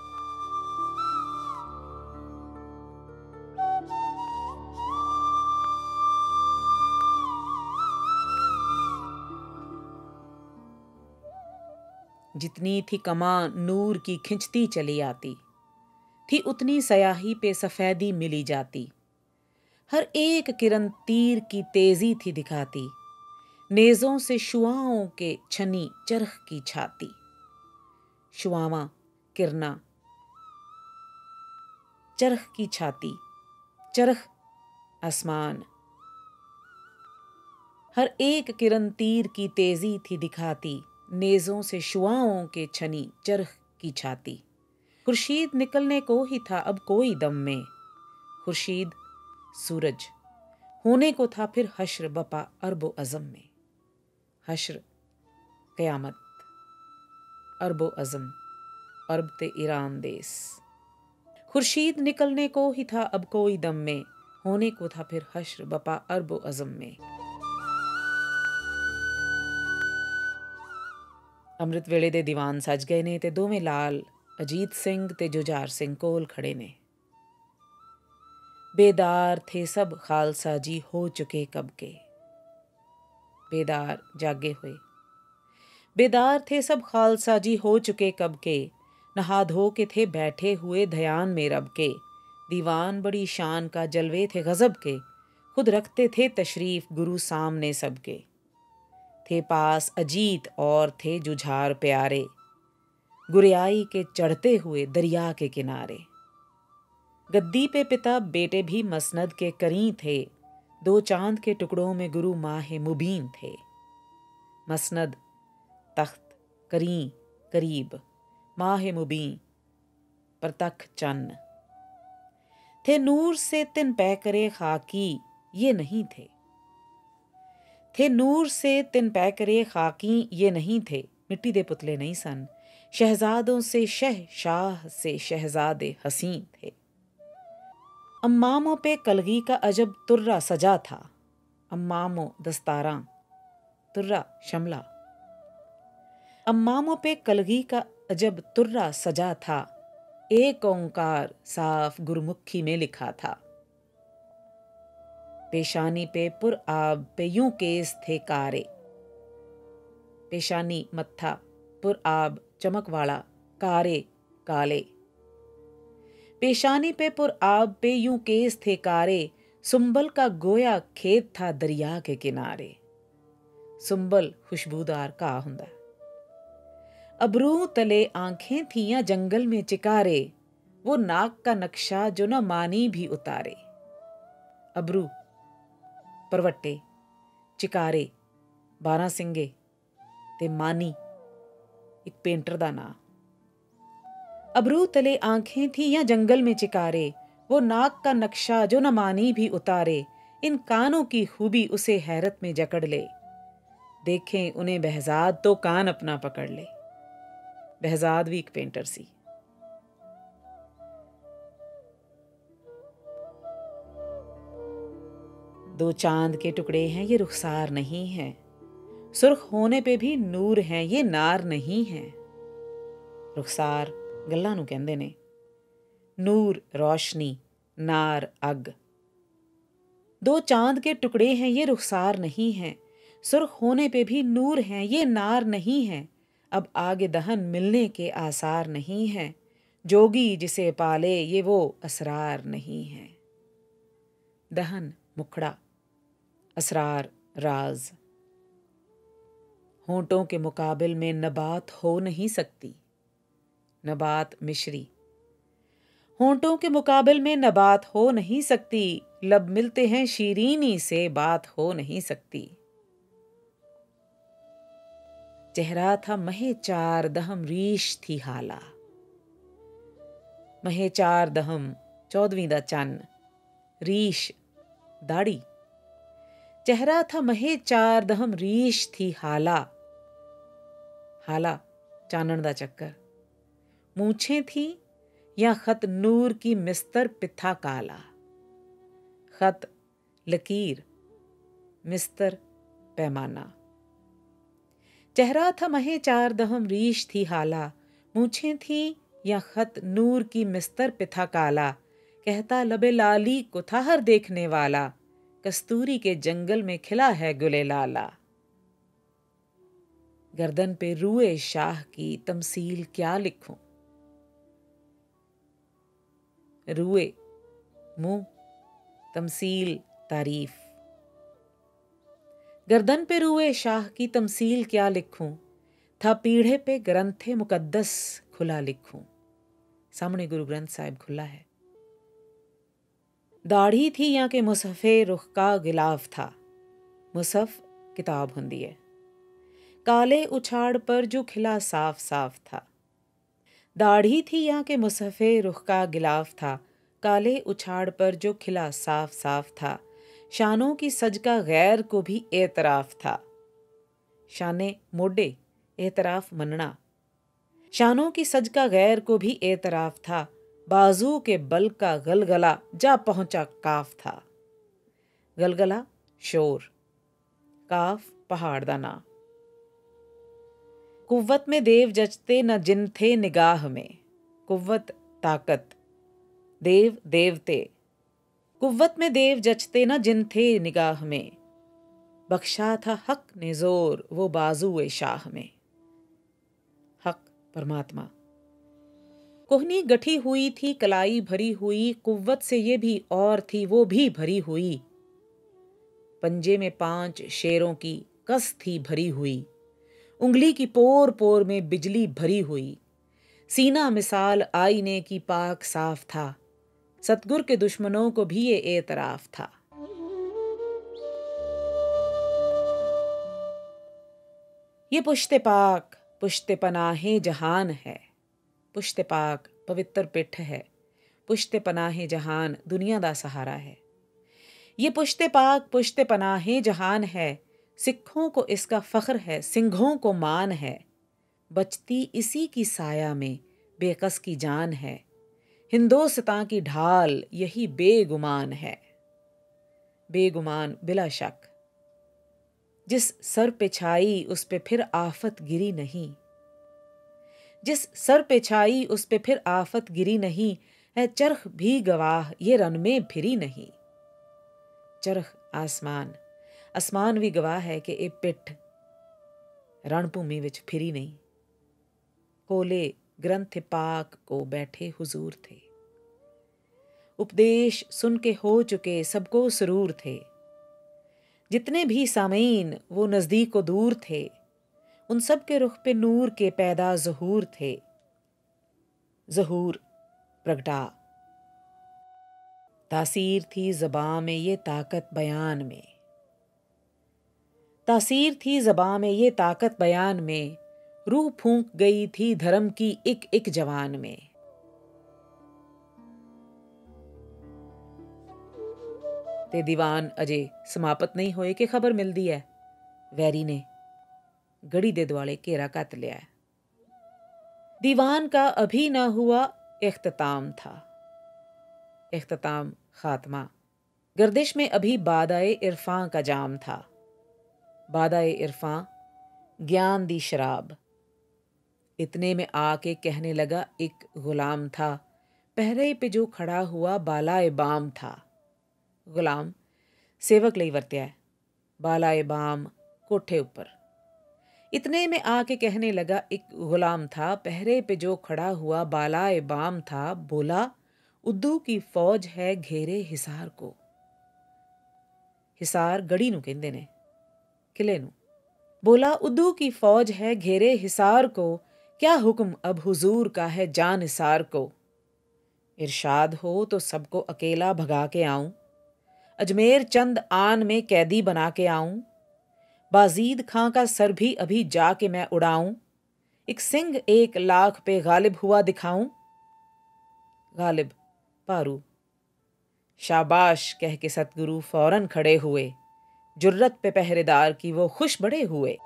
जितनी थी कमा नूर की खिंचती चली आती, थी उतनी सयाही पे सफ़ेदी मिली जाती। हर एक किरण तीर की तेजी थी दिखाती। नेज़ों से शुआओं के छनी चरख की छाती। शुआवां किरना चरख की छाती। चरख आसमान। हर एक किरण तीर की तेजी थी दिखाती। नेज़ों से शुआओं के छनी चरख की छाती। खुर्शीद निकलने को ही था अब कोई दम में। खुर्शीद सूरज होने को था फिर हश्र बपा अरबो अज़म में। हश्र क़यामत। अरबो अज़म अरब ते ईरान देस। खुर्शीद निकलने को ही था अब कोई दम में। होने को था फिर हश्र बपा अरबो अज़म में। अमृत वेले दे दीवान सज गए ने ते दोवें लाल अजीत सिंह ते जुझार सिंह कोल खड़े ने। बेदार थे सब खालसा जी हो चुके कब के। बेदार जागे हुए। बेदार थे सब खालसा जी हो चुके कब के। नहा धो के थे बैठे हुए ध्यान में रब के। दीवान बड़ी शान का जलवे थे गजब के। खुद रखते थे तशरीफ गुरु सामने सबके। थे पास अजीत और थे जुझार प्यारे। गुरियाई के चढ़ते हुए दरिया के किनारे। गद्दी पे पिता बेटे भी मसनद के करीं थे। दो चांद के टुकड़ों में गुरु माहे मुबीन थे। मसनद तख्त करीं करीब माहे मुबीन पर तख चन्न। थे नूर से तिन पैकरे खाकी ये नहीं थे। थे नूर से तिन पैकरे खाकी ये नहीं थे। मिट्टी दे पुतले नहीं सन। शहजादों से शह शाह से शहजादे हसीं थे। अम्मामों पे कलगी का अजब तुर्रा सजा था। अम्मामों दस्तारां तुर्रा शमला। अम्मामों पे कलगी का अजब तुर्रा सजा था। एक ओंकार साफ गुरमुखी में लिखा था। पेशानी पे पुर आब पे यूं केस थे कारे। पेशानी मत्था, पुर आब चमक वाला, कारे काले। पेशानी पे पुर आब पे यूं केस थे कारे, सुंबल का गोया खेत था दरिया के किनारे। सुंबल खुशबूदार घाह हुंदा। अबरू तले आंखें थियां जंगल में चिकारे, वो नाक का नक्शा जो न मानी भी उतारे। अबरू परवट्टे, चिकारे, बारह सिंगे ते मानी एक पेंटर दा नां। अबरू तले आंखें थी या जंगल में चिकारे, वो नाक का नक्शा जो न मानी भी उतारे। इन कानों की खूबी उसे हैरत में जकड़ ले, देखें उन्हें बहजाद तो कान अपना पकड़ ले। बहजाद भी एक पेंटर सी। दो चांद के टुकड़े हैं ये रुखसार नहीं है, सुर्ख होने पे भी नूर हैं ये नार नहीं है। रुखसार गल्लां नूं कहंदे ने, नूर रोशनी, नार अग। दो चांद के टुकड़े हैं ये रुखसार नहीं हैं, सुर्ख होने पे भी नूर हैं ये नार नहीं है। अब आगे दहन मिलने के आसार नहीं हैं, जोगी जिसे पाले ये वो असरार नहीं है। दहन मुखड़ा, असरार राज। होंठों के मुकाबिल में नबात हो नहीं सकती, नबात मिश्री। होंठों के मुकाबिल में नबात हो नहीं सकती, लब मिलते हैं शीरीनी से बात हो नहीं सकती। चेहरा था महे चार दहम रीश थी हाला। महे चार दहम चौदवीं दा चन्न, रीश दाड़ी। चेहरा था महे चार दहम रीश थी हाला। हाला चानन दा चक्कर। मूछें थी या खत नूर की मिस्तर पिथा काला। खत लकीर, मिस्तर पैमाना। चेहरा था महे चार दहम रीश थी हाला, मूछें थी या खत नूर की मिस्तर पिथा काला। कहता लबे लाली को था हर देखने वाला, कस्तूरी के जंगल में खिला है गुले लाला। गर्दन पे रूए शाह की तमसील क्या लिखूं। रूए मुंह, तमसील तारीफ। गर्दन पे रूए शाह की तमसील क्या लिखूं, था पीढ़े पे ग्रंथे मुकद्दस खुला लिखूं। सामने गुरु ग्रंथ साहिब खुला है। दाढ़ी थी या के मुसफ़े रुख का गिलाफ था। मुसफ़ किताब हुंदी है। काले उछाड़ पर जो खिला साफ साफ था। दाढ़ी थी या के मुसफ़े रुख का गिलाफ था, काले उछाड़ पर जो खिला साफ साफ था। शानों की सज का गैर को भी एतराफ था। शाने मोडे, एतराफ मनना। शानों की सज का गैर को भी एतराफ था। बाजू के बल का गलगला जा पहुंचा काफ था। गलगला शोर, काफ पहाड़ दा नां। कुव्वत में देव जचते न जिन थे निगाह में। कुव्वत ताकत, देव देवते। कुव्वत में देव जचते न जिन थे निगाह में। बख्शा था हक ने जोर वो बाजुए शाह में। हक परमात्मा। कोहनी गठी हुई थी कलाई भरी हुई, कुव्वत से ये भी और थी वो भी भरी हुई। पंजे में पांच शेरों की कस थी भरी हुई, उंगली की पोर पोर में बिजली भरी हुई। सीना मिसाल आईने की पाक साफ था, सतगुर के दुश्मनों को भी ये एतराफ था। ये पुश्ते पाक पुश्ते पनाहे जहान है। पुश्ते पाक पवित्र पिठ है, पुश्ते पनाहे जहान दुनिया दा सहारा है। ये पुश्ते पाक पुश्ते पनाहे जहान है, सिखों को इसका फख्र है, सिंघों को मान है। बचती इसी की साया में बेकस की जान है, हिंदोस्तां की ढाल यही बेगुमान है। बेगुमान बिला शक। जिस सर पे छाई उस पे फिर आफत गिरी नहीं। जिस सर पे छाई उस पे फिर आफत गिरी नहीं है। चरख भी गवाह ये रन में फिरी नहीं। चरख आसमान, आसमान भी गवाह है कि ये पिठ रणभूमि विच फिरी नहीं। कोले ग्रंथ पाक को बैठे हुजूर थे, उपदेश सुन के हो चुके सबको सुरूर थे। जितने भी सामीन वो नज़दीक को दूर थे, उन सब के रुख पे नूर के पैदा ज़हूर थे। ज़हूर प्रगटा, तासीर थी ज़बां में ये ताकत बयान में, तासीर थी ज़बां में ये ताकत बयान में, रूह फूंक गई थी धर्म की एक एक जवान में। ते दीवान अजे समाप्त नहीं होए कि खबर मिलती है, वैरी ने गड़ी दे दुआले घेरा घत लिया है। दीवान का अभी ना हुआ इख्तिताम था, इख्तिताम खात्मा। गर्दिश में अभी बादाए इरफां का जाम था, बादाए इरफां ज्ञान दी शराब। इतने में आके कहने लगा एक गुलाम था, पहरे पे जो खड़ा हुआ बालाए बाम था। गुलाम सेवक लई वरत्या है, बालाए बाम कोठे ऊपर। इतने में आके कहने लगा एक गुलाम था, पहरे पे जो खड़ा हुआ बालाए बाम था। बोला उद्दू की फौज है घेरे हिसार को। हिसार गड़ी नू कहंदे ने, किले नू। बोला उद्दू की फौज है घेरे हिसार को, क्या हुक्म अब हुजूर का है जान निसार को। इरशाद हो तो सबको अकेला भगा के आऊं, अजमेर चंद आन में कैदी बना के आऊं। बाजीद खां का सर भी अभी जाके मैं उड़ाऊं, एक सिंह एक लाख पे गालिब हुआ दिखाऊं। गालिब पारू। शाबाश कह के सतगुरु फौरन खड़े हुए, जुर्रत पे पहरेदार की वो खुश बड़े हुए।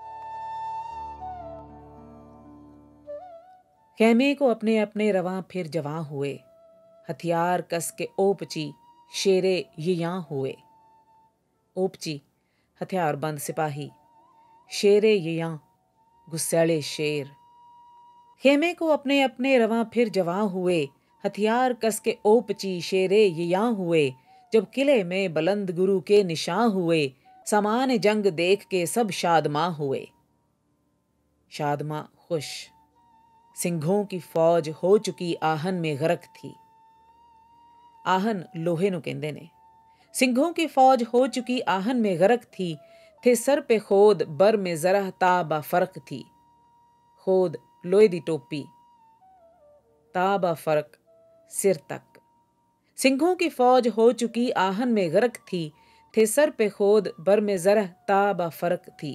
खेमे को अपने अपने रवां फिर जवां हुए, हथियार कस के ओपची शेरे यियां हुए। ओपची हथियार बंद सिपाही, शेरे यियां गुस्सैले शेर। खेमे को अपने अपने रवां फिर जवां हुए, हथियार कस के ओपची शेरे यियां हुए। जब किले में बुलंद गुरु के निशां हुए, सामान जंग देख के सब शादमां हुए। शादमां खुश, सिंघों की फौज हो चुकी आहन में गरक थी। आहन लोहे नू कहंदे ने। सिंघों की फौज हो चुकी आहन में गरक थी, थे सर पे खोद बर में जरा ताबा फर्क थी। खोद लोहे दी टोपी, ताबा फर्क सिर तक। सिंघों की फौज हो चुकी आहन में गरक थी, थे सर पे खोद बर में जरा ताबा फर्क थी।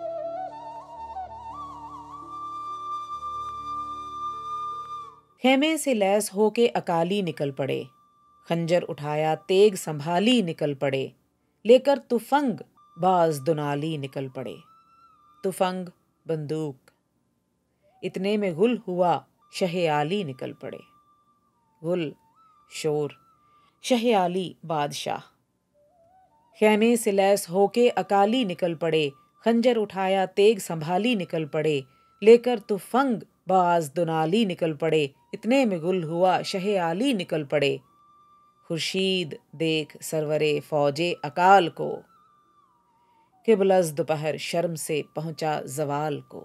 खेमे से लैस होके अकाली निकल पड़े, खंजर उठाया तेग संभाली निकल पड़े। लेकर तुफंग बाज दुनाली निकल पड़े। तुफंग बंदूक। इतने में गुल हुआ शहे आली निकल पड़े। गुल शोर, शहे आली बादशाह। खेमे से लैस होके अकाली निकल पड़े, खंजर उठाया तेग संभाली निकल पड़े। लेकर तुफंग बाज दुनाली निकल पड़े, इतने में गुल हुआ शहे आली निकल पड़े। खुर्शीद देख सरवरे फौजे अकाल को, किबलज दोपहर शर्म से पहुंचा जवाल को।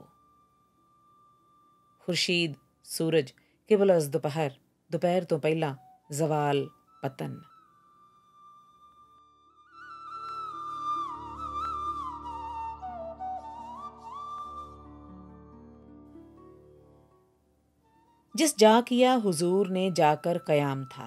खुर्शीद सूरज, किबलज दोपहर दोपहर तो पहला, जवाल पतन। जिस जा किया हुजूर ने जाकर कयाम था,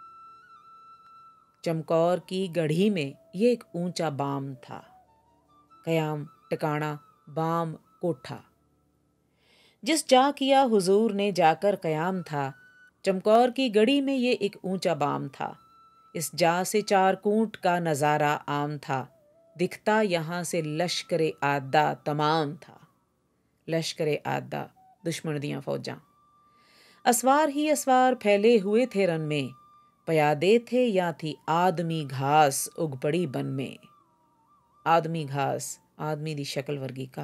चमकौर की गढ़ी में ये एक ऊंचा बाम था। कयाम टिकाणा, बाम कोठा। जिस जा किया हुजूर ने जाकर कयाम था, चमकौर की गढ़ी में ये एक ऊंचा बाम था। इस जा से चार कूट का नज़ारा आम था, दिखता यहाँ से लश्करे आदा तमाम था। लश्करे आदा दुश्मन दियां फौजां, असवार ही असवार फैले हुए थे रन में। पयादे थे या थी आदमी घास उग पड़ी बन में। आदमी घास आदमी दी शक्ल वर्गी का।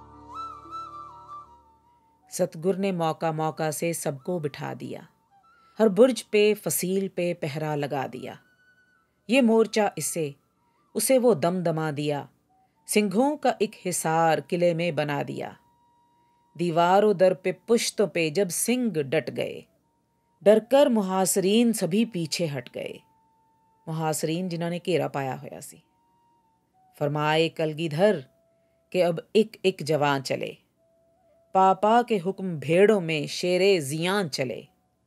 सतगुर ने मौका मौका से सबको बिठा दिया। हर बुर्ज पे फसील पे पहरा लगा दिया। ये मोर्चा इसे उसे वो दमदमा दिया, सिंघों का एक हिसार किले में बना दिया। दीवारों दर पे पुश्तों पे जब सिंह डट गए, डरकर मुहासरीन सभी पीछे हट गए। मुहासरीन जिन्हों ने घेरा पाया होया सी। फरमाए कलगीधर कि अब एक एक जवान चले, पापा के हुक्म भेड़ों में शेरे जियां चले।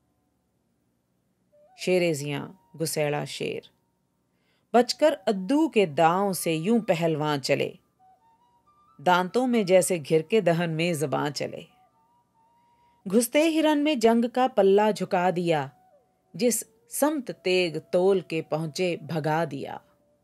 शेरे जियां गुसैला शेर, बचकर अद्दू के दांव से यूं पहलवान चले, दांतों में जैसे घिर के दहन में ज़बां चले। घुसते हिरन में जंग का पल्ला झुका दिया, जिस समत तेग तोल के पहुंचे भगा दिया।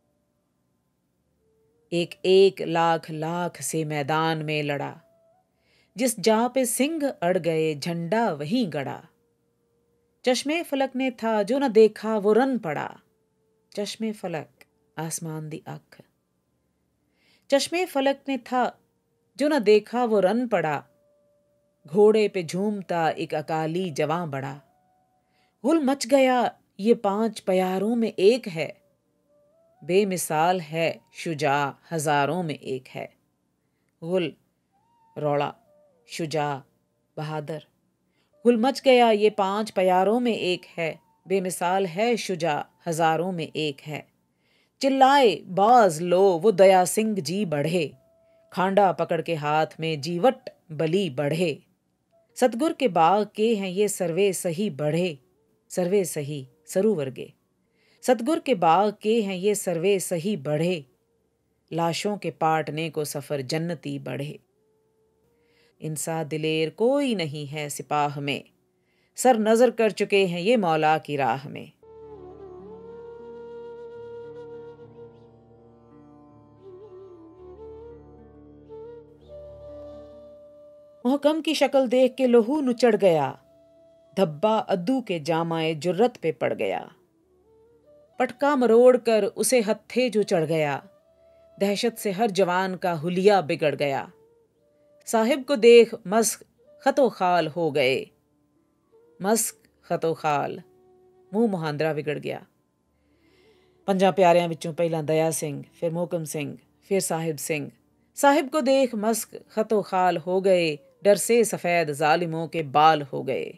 एक एक लाख लाख से मैदान में लड़ा, जिस जहां पे सिंह अड़ गए झंडा वहीं गड़ा। चश्मे फलक ने था जो न देखा वो रन पड़ा, चश्मे फलक आसमान दी अख। चश्मे फलक ने था जो न देखा वो रन पड़ा, घोड़े पे झूमता एक अकाली जवां बड़ा। गुल मच गया ये पांच प्यारों में एक है, बेमिसाल है शुजा हजारों में एक है। गुल रौला शुजा बहादुर, गुल मच गया ये पांच प्यारों में एक है, बेमिसाल है शुजा हजारों में एक है। चिल्लाए बाज लो वो दया सिंह जी बढ़े, खांडा पकड़ के हाथ में जीवट बली बढ़े। सतगुर के बाग के हैं ये सर्वे सही बढ़े, सर्वे सही सरू वर्गे। सतगुर के बाग के हैं ये सर्वे सही बढ़े, लाशों के पाटने को सफर जन्नती बढ़े। इंसा दिलेर कोई नहीं है सिपाह में, सर नजर कर चुके हैं ये मौला की राह में। मोहकम की शक्ल देख के लहू नुचड़ गया, धब्बा अद्दू के जामाए जुर्रत पे पड़ गया। पटका मरोड़ कर उसे हत्थे जो चढ़ गया, दहशत से हर जवान का हुलिया बिगड़ गया। साहिब को देख मस्क खतो खाल हो गए, मस्क खतो खाल मुंह मुहांदरा बिगड़ गया। पंजा प्यारियां विचों पहला दया सिंह, फिर मोहकम सिंह, फिर साहिब सिंह। साहिब को देख मस्क खतो खाल हो गए, डर से सफेद जालिमों के बाल हो गए।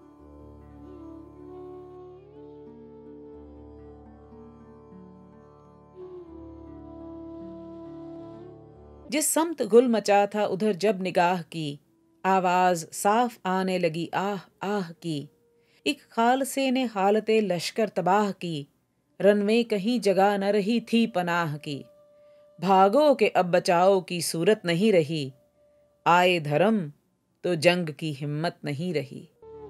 जिस समत गुल मचा था उधर जब निगाह की, आवाज साफ आने लगी आह आह की। एक खालसे ने हालते लश्कर तबाह की, रन में कहीं जगह न रही थी पनाह की। भागो के अब बचाओ की सूरत नहीं रही, आए धर्म तो जंग की हिम्मत नहीं रही।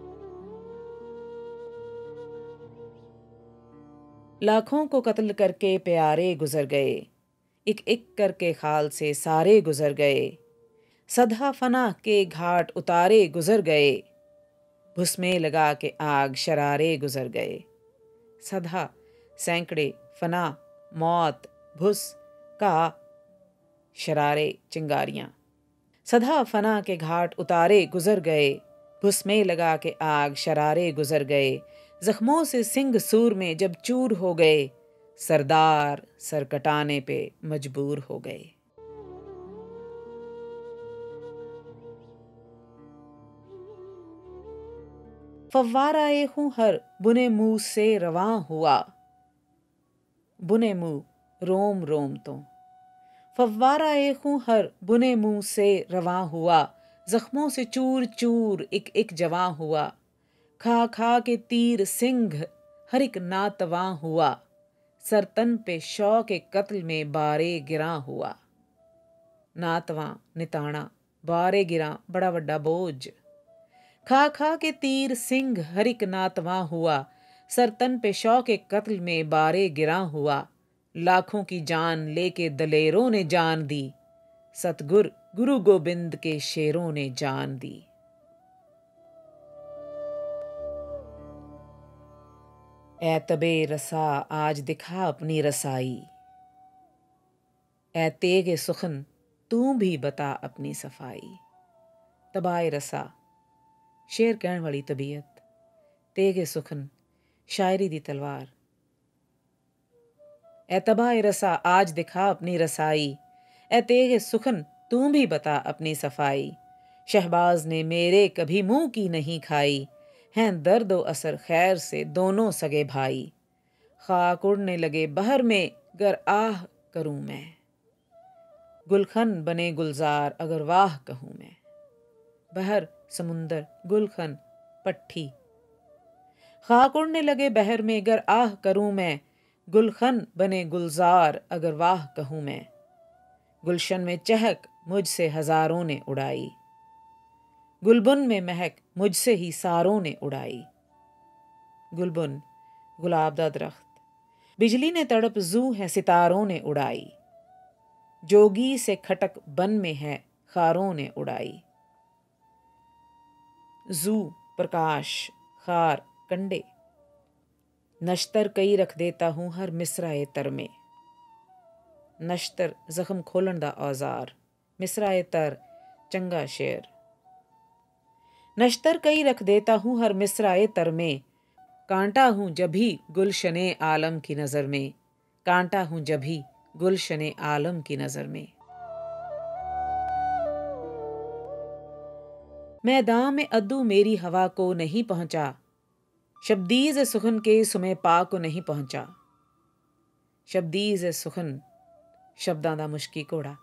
लाखों को कत्ल करके प्यारे गुजर गए, एक एक करके खाल से सारे गुजर गए। सदा फना के घाट उतारे गुजर गए, भुस्मे लगा के आग शरारे गुजर गए। सदा सैकड़े फना मौत भुस का शरारे चिंगारियां। सदा फना के घाट उतारे गुजर गए, भुस्मे लगा के आग शरारे गुजर गए। जख्मों से सिंह सूर में जब चूर हो गए, सरदार सर कटाने पे मजबूर हो गए। फव्वाराए हूं हर बुने मुंह से रवां हुआ, बुने मुंह रोम रोम तो। फव्वाराए हूं हर बुने मुंह से रवां हुआ, जख्मों से चूर चूर एक एक जवां हुआ। खा खा के तीर सिंह हर एक नातवां हुआ, सरतन पे शौक के कत्ल में बारे गिरा हुआ। नातवां निताना बारे गिरा बड़ा वड्डा बोझ। खा खा के तीर सिंह हर एक नातवां हुआ, सरतन पे शौक के कत्ल में बारे गिरा हुआ। लाखों की जान लेके दलेरों ने जान दी, सतगुर गुरु गोबिंद के शेरों ने जान दी। ऐ तबे रसा आज दिखा अपनी रसाई, ऐ तेगे सुखन तू भी बता अपनी सफाई। तबाए रसा शेर कहण वाली तबीयत, तेगे सुखन शायरी दी तलवार। ए तबाह रसा आज दिखा अपनी रसाई, ए तेगे सुखन तू भी बता अपनी सफाई। शहबाज ने मेरे कभी मुंह की नहीं खाई, हैं दर्द व असर खैर से दोनों सगे भाई। खाक उड़ने लगे बहर में गर आह करूं मैं, गुलखन बने गुलजार अगर वाह कहूं मैं। बहर समुंदर गुलखन पट्टी, खाक उड़ने लगे बहर में गर आह करूं मैं, गुलखन बने गुलजार अगर वाह कहूं मैं। गुलशन में चहक मुझसे हजारों ने उड़ाई, गुलबुन में महक मुझसे ही सारों ने उड़ाई। गुलबुन गुलाब दा दरख्त, बिजली ने तड़प जू है सितारों ने उड़ाई। जोगी से खटक बन में है खारों ने उड़ाई। जू प्रकाश, खार कंडे, नश्तर कई रख देता हूँ हर मिसराए तर में। नश्तर जख्म खोलन दा औजार, मिसराए तर चंगा शेर। नश्तर कई रख देता हूँ हर मिसराए तर में, कांटा हूँ जभी गुलशने आलम की नज़र में। कांटा हूँ जभी गुलशने आलम की नज़र में। मैदान में अद्दू मेरी हवा को नहीं पहुँचा, शब्दीज सुखन के सुमे पा को नहीं पहुँचा। शब्दीज सुखन शब्दां दा मुश्की घोड़ा,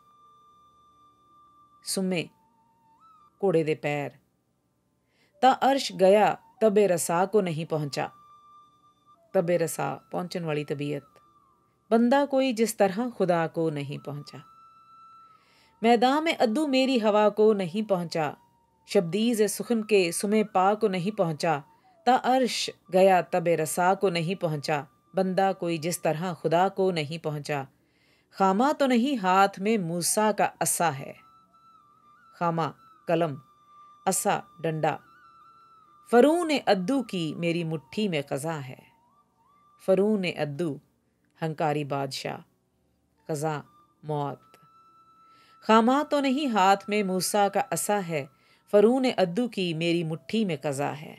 सुमे घोड़े दे पैर। ता अर्श गया तबे रसा को नहीं पहुँचा, तबे रसा पहुँचन वाली तबीयत। बंदा कोई जिस तरह खुदा को नहीं पहुँचा। मैदान में अद्दू मेरी हवा को नहीं पहुँचा, शब्दीज सुखन के सुमे पा को नहीं पहुँचा। ता अर्श गया तबे रसा को नहीं पहुँचा, बंदा कोई जिस तरह खुदा को नहीं पहुँचा। खामा तो नहीं हाथ में मूसा का असा है, खामा कलम, असा डंडा। फरून अद्दू की मेरी मुट्ठी में क़ज़ा है, फरून अद्दू हंकारी बादशाह, क़ज़ा मौत। खामा तो नहीं हाथ में मूसा का असा है, फरून अद्दू की मेरी मुट्ठी में क़ज़ा है।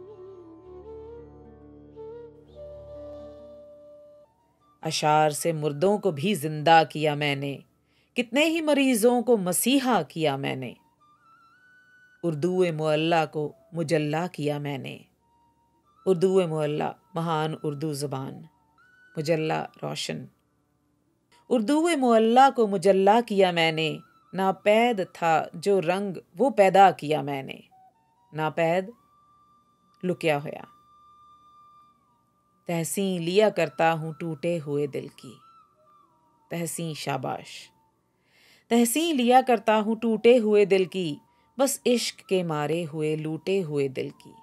अशार से मुर्दों को भी जिंदा किया मैंने, कितने ही मरीजों को मसीहा किया मैंने। उर्दू मुअल्ला को मुजल्ला किया मैंने, उर्दू मुअल्ला महान उर्दू ज़ुबान, मुजल्ला रोशन। उर्दू मुअल्ला को मुजल्ला किया मैंने, नापैद था जो रंग वो पैदा किया मैंने। नापैद लुकिया होया। तहसीन लिया करता हूँ टूटे हुए दिल की, तहसीन शाबाश। तहसीन लिया करता हूँ टूटे हुए दिल की, बस इश्क के मारे हुए लूटे हुए दिल की।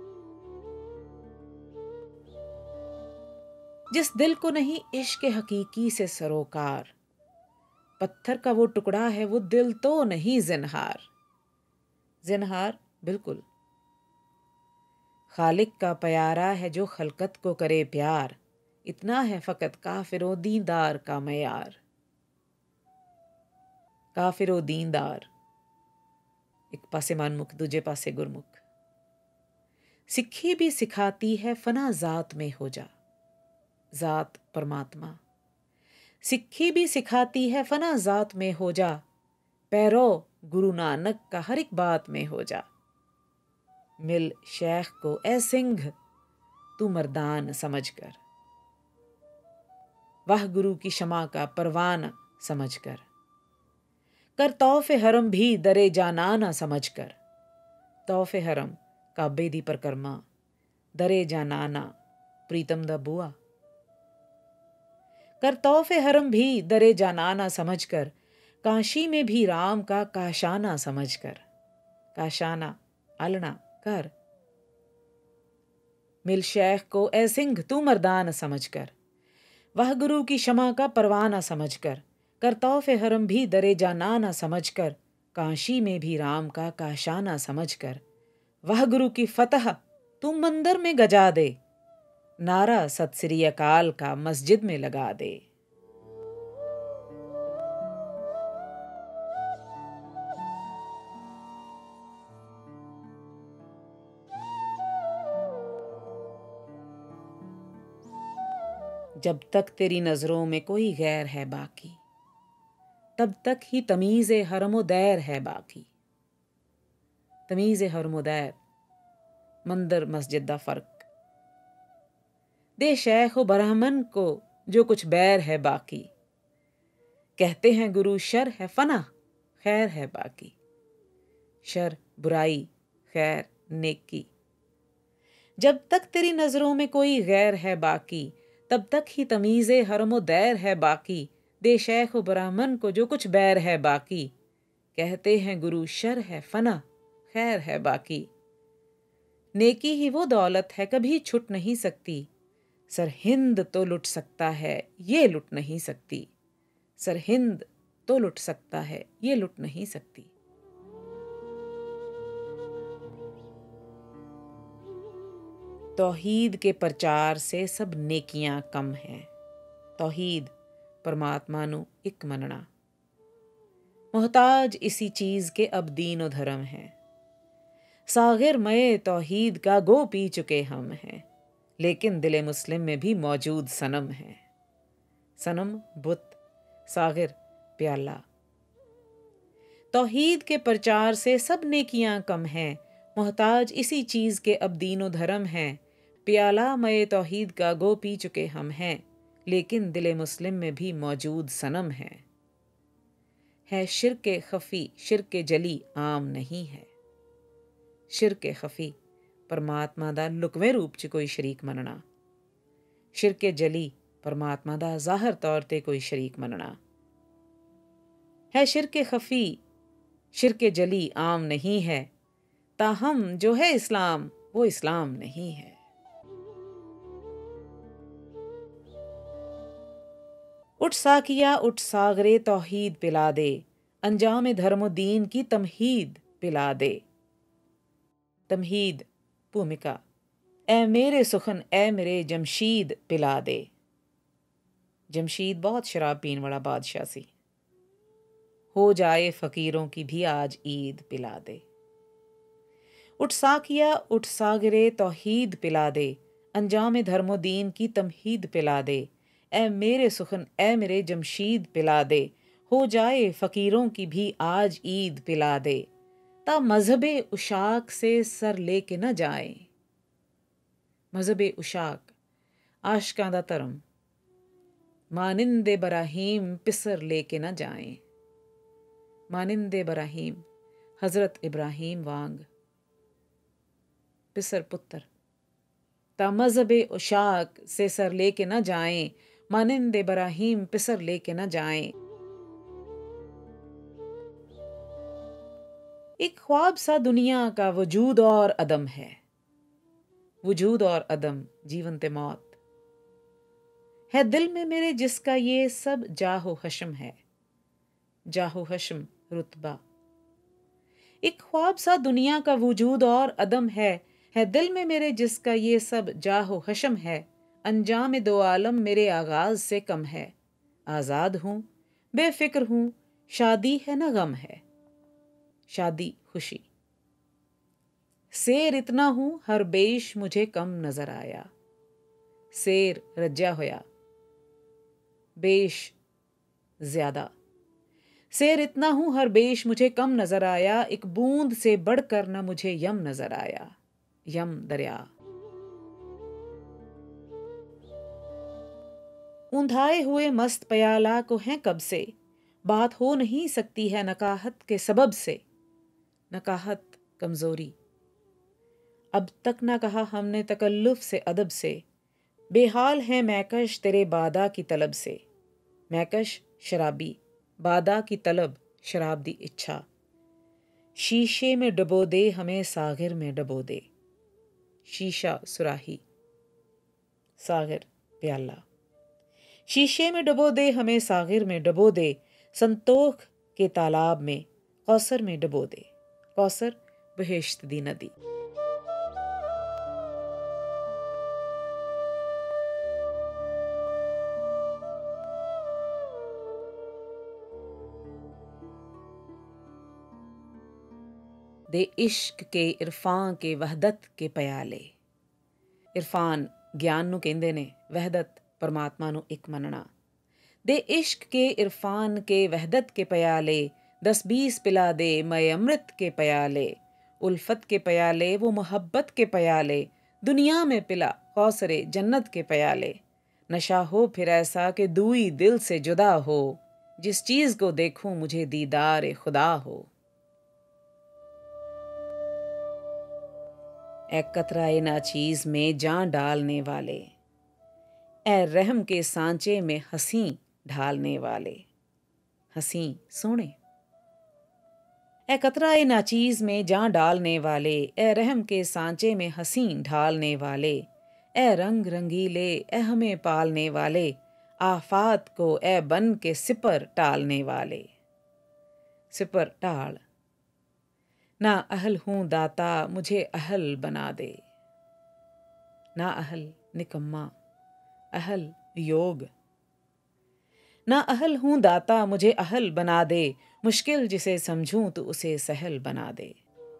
जिस दिल को नहीं इश्क हकीकी से सरोकार, पत्थर का वो टुकड़ा है वो दिल तो नहीं जिन्हार। जिन्हार बिल्कुल। खालिक का प्यारा है जो खलकत को करे प्यार, इतना है फ़कत काफिरो दीनदार का मयार। काफिरो दीनदार, एक पासे मनमुख दूजे पासे गुरमुख। सिक्खी भी सिखाती है फना ज़ात में हो जा, ज़ात परमात्मा। सिक्खी भी सिखाती है फना ज़ात में हो जा, पैरो गुरु नानक का हर एक बात में हो जा। मिल शेख को ए सिंह तू मर्दान समझ कर, वाह गुरु की क्षमा का परवान समझ कर। कर तौफ़े हरम भी दरे जानाना समझ कर, तौफ़े हरम काबे दी परकरमा, दरे जानाना प्रीतम दा बुआ। कर तौफ़े हरम भी दरे जानाना समझ कर, काशी में भी राम का काशाना समझ कर। काशाना अलना कर। मिल शेख को ए सिंह तू मर्दान समझ कर, वह गुरु की क्षमा का परवाना समझ कर। कर तौफ़े हरम भी दरे जानाना समझ कर, काशी में भी राम का काशाना समझ कर। वह गुरु की फतह तू मंदिर में गजा दे, नारा सत श्री अकाल का मस्जिद में लगा दे। जब तक तेरी नज़रों में कोई गैर है बाकी, तब तक ही तमीज़ हरम दैर है बाकी। तमीज़ हरम दैर, मंदिर मस्जिद दा फ़र्क। दे शेख व ब्राह्मण को जो कुछ बैर है बाकी, कहते हैं गुरु शर है फना, खैर है बाकी। शर बुराई, खैर नेकी। जब तक तेरी नज़रों में कोई गैर है बाकी, तब तक ही तमीज़ हरम दैर है बाकी। दे शेख व ब्राह्मण को जो कुछ बैर है बाकी, कहते हैं गुरु शर है फना, खैर है बाकी। नेकी ही वो दौलत है कभी छुट नहीं सकती, सरहिंद तो लुट सकता है ये लुट नहीं सकती। सरहिंद तो लुट सकता है ये लुट नहीं सकती। तौहीद के प्रचार से सब नेकियां कम हैं। तौहीद परमात्मा नू एक मनना, मोहताज इसी चीज के अब दीन व धर्म है। सागिर मये तौहीद का गो पी चुके हम हैं, लेकिन दिले मुस्लिम में भी मौजूद सनम है। सनम बुत, सागिर प्याला। तौहीद के प्रचार से सब नेकियां कम हैं, मोहताज इसी चीज के अब दीन व धर्म है। प्याला मये तौहीद का गो पी चुके हम हैं, लेकिन दिले मुस्लिम में भी मौजूद सनम है। है शिर्के खफी शिर्के जली आम नहीं है। शिर्के खफी परमात्मा दा लुकवे रूप च कोई शरीक मनना, शिर्के जली परमात्मा दा ज़ाहिर तौर ते कोई शरीक मनना। है शिर्के खफी शिर्के जली आम नहीं है, ताहम जो है इस्लाम वो इस्लाम नहीं है। उठ साकिया उठ सागरे तौहीद पिला दे, अंजाम धर्मोद्दीन की तमहीद पिला दे। तमहीद भूमिका। ए मेरे सुखन ए मेरे जमशीद पिला दे। जमशीद बहुत शराब पीने वाला बादशाह सी। हो जाए फ़कीरों की भी आज ईद पिला दे। उठ साकिया उठ सागरे तौहीद पिला दे, अंजाम धर्मोद्दीन की तमहीद पिला दे। ए मेरे सुखन ए मेरे जमशीद पिला दे, हो जाए फ़कीरों की भी आज ईद पिला दे। ता मज़हबे उशाक से सर लेके न जाए। मज़हबे उशाक आशकां दा धर्म, मानिंदे बराहीम पिसर लेके न जाएं। मानिंदे बराहीम हज़रत इब्राहीम वांग पिसर पुत्र। ता मज़हबे उशाक से सर लेके न जाएं, मानिंदे बराहीम पिसर लेके न जाएं। एक ख्वाब सा दुनिया का वजूद और अदम है। वजूद और अदम, जीवन ते मौत है दिल में मेरे जिसका ये सब जाहो हशम है। जाहो हशम रुतबा। एक ख्वाब सा दुनिया का वजूद और अदम है, है दिल में मेरे जिसका ये सब जाहो हशम है। अंजाम दो आलम मेरे आगाज से कम है। आज़ाद हूँ बेफिक्र हूँ, शादी है न गम है। शादी खुशी। शेर इतना हूँ हर बेश मुझे कम नजर आया। शेर रज्जा होया, बेश ज्यादा। शेर इतना हूँ हर बेश मुझे कम नजर आया, एक बूंद से बढ़कर न मुझे यम नजर आया। यम दरिया। ऊंधाए हुए मस्त प्याला को हैं कब से, बात हो नहीं सकती है नकाहत के सबब से। नकाहत कमजोरी। अब तक ना कहा हमने तकल्लुफ से अदब से, बेहाल है मैकश तेरे बादा की तलब से। मैकश शराबी, बादा की तलब शराब दी इच्छा। शीशे में डबो दे हमें सागिर में डबो दे। शीशा सुराही, सागिर प्याला। शीशे में डबो दे हमें सागिर में डबो दे, संतोख के तालाब में कौसर में डबो दे। कौसर बहिश्त दी नदी। दे इश्क के इरफान के वहदत के प्याले। इरफान ज्ञान नू कहंदे ने, वहदत परमात्मा नूं एक मनना। दे इश्क के इरफान के वहदत के प्याले, दस बीस पिला दे मय अमृत के प्याले। उल्फत के प्याले वो मोहब्बत के प्याले, दुनिया में पिला कौसरे जन्नत के प्याले। नशा हो फिर ऐसा कि दूई दिल से जुदा हो, जिस चीज को देखूं मुझे दीदार खुदा हो। ए कतराए नाचीज में जान डालने वाले, ए रहम के सांचे में हंसी ढालने वाले। हंसी सोने। ए कतराए नाचीज में जान डालने वाले, ए रहम के सांचे में हंसी ढालने वाले। ए रंग रंगीले ए हमें पालने वाले, आफात को ए बन के सिपर टालने वाले। सिपर टाल। ना अहल हूँ दाता मुझे अहल बना दे। ना अहल निकम्मा, अहल योग। ना अहल हूँ दाता मुझे अहल बना दे, मुश्किल जिसे समझूं तो उसे सहल बना दे।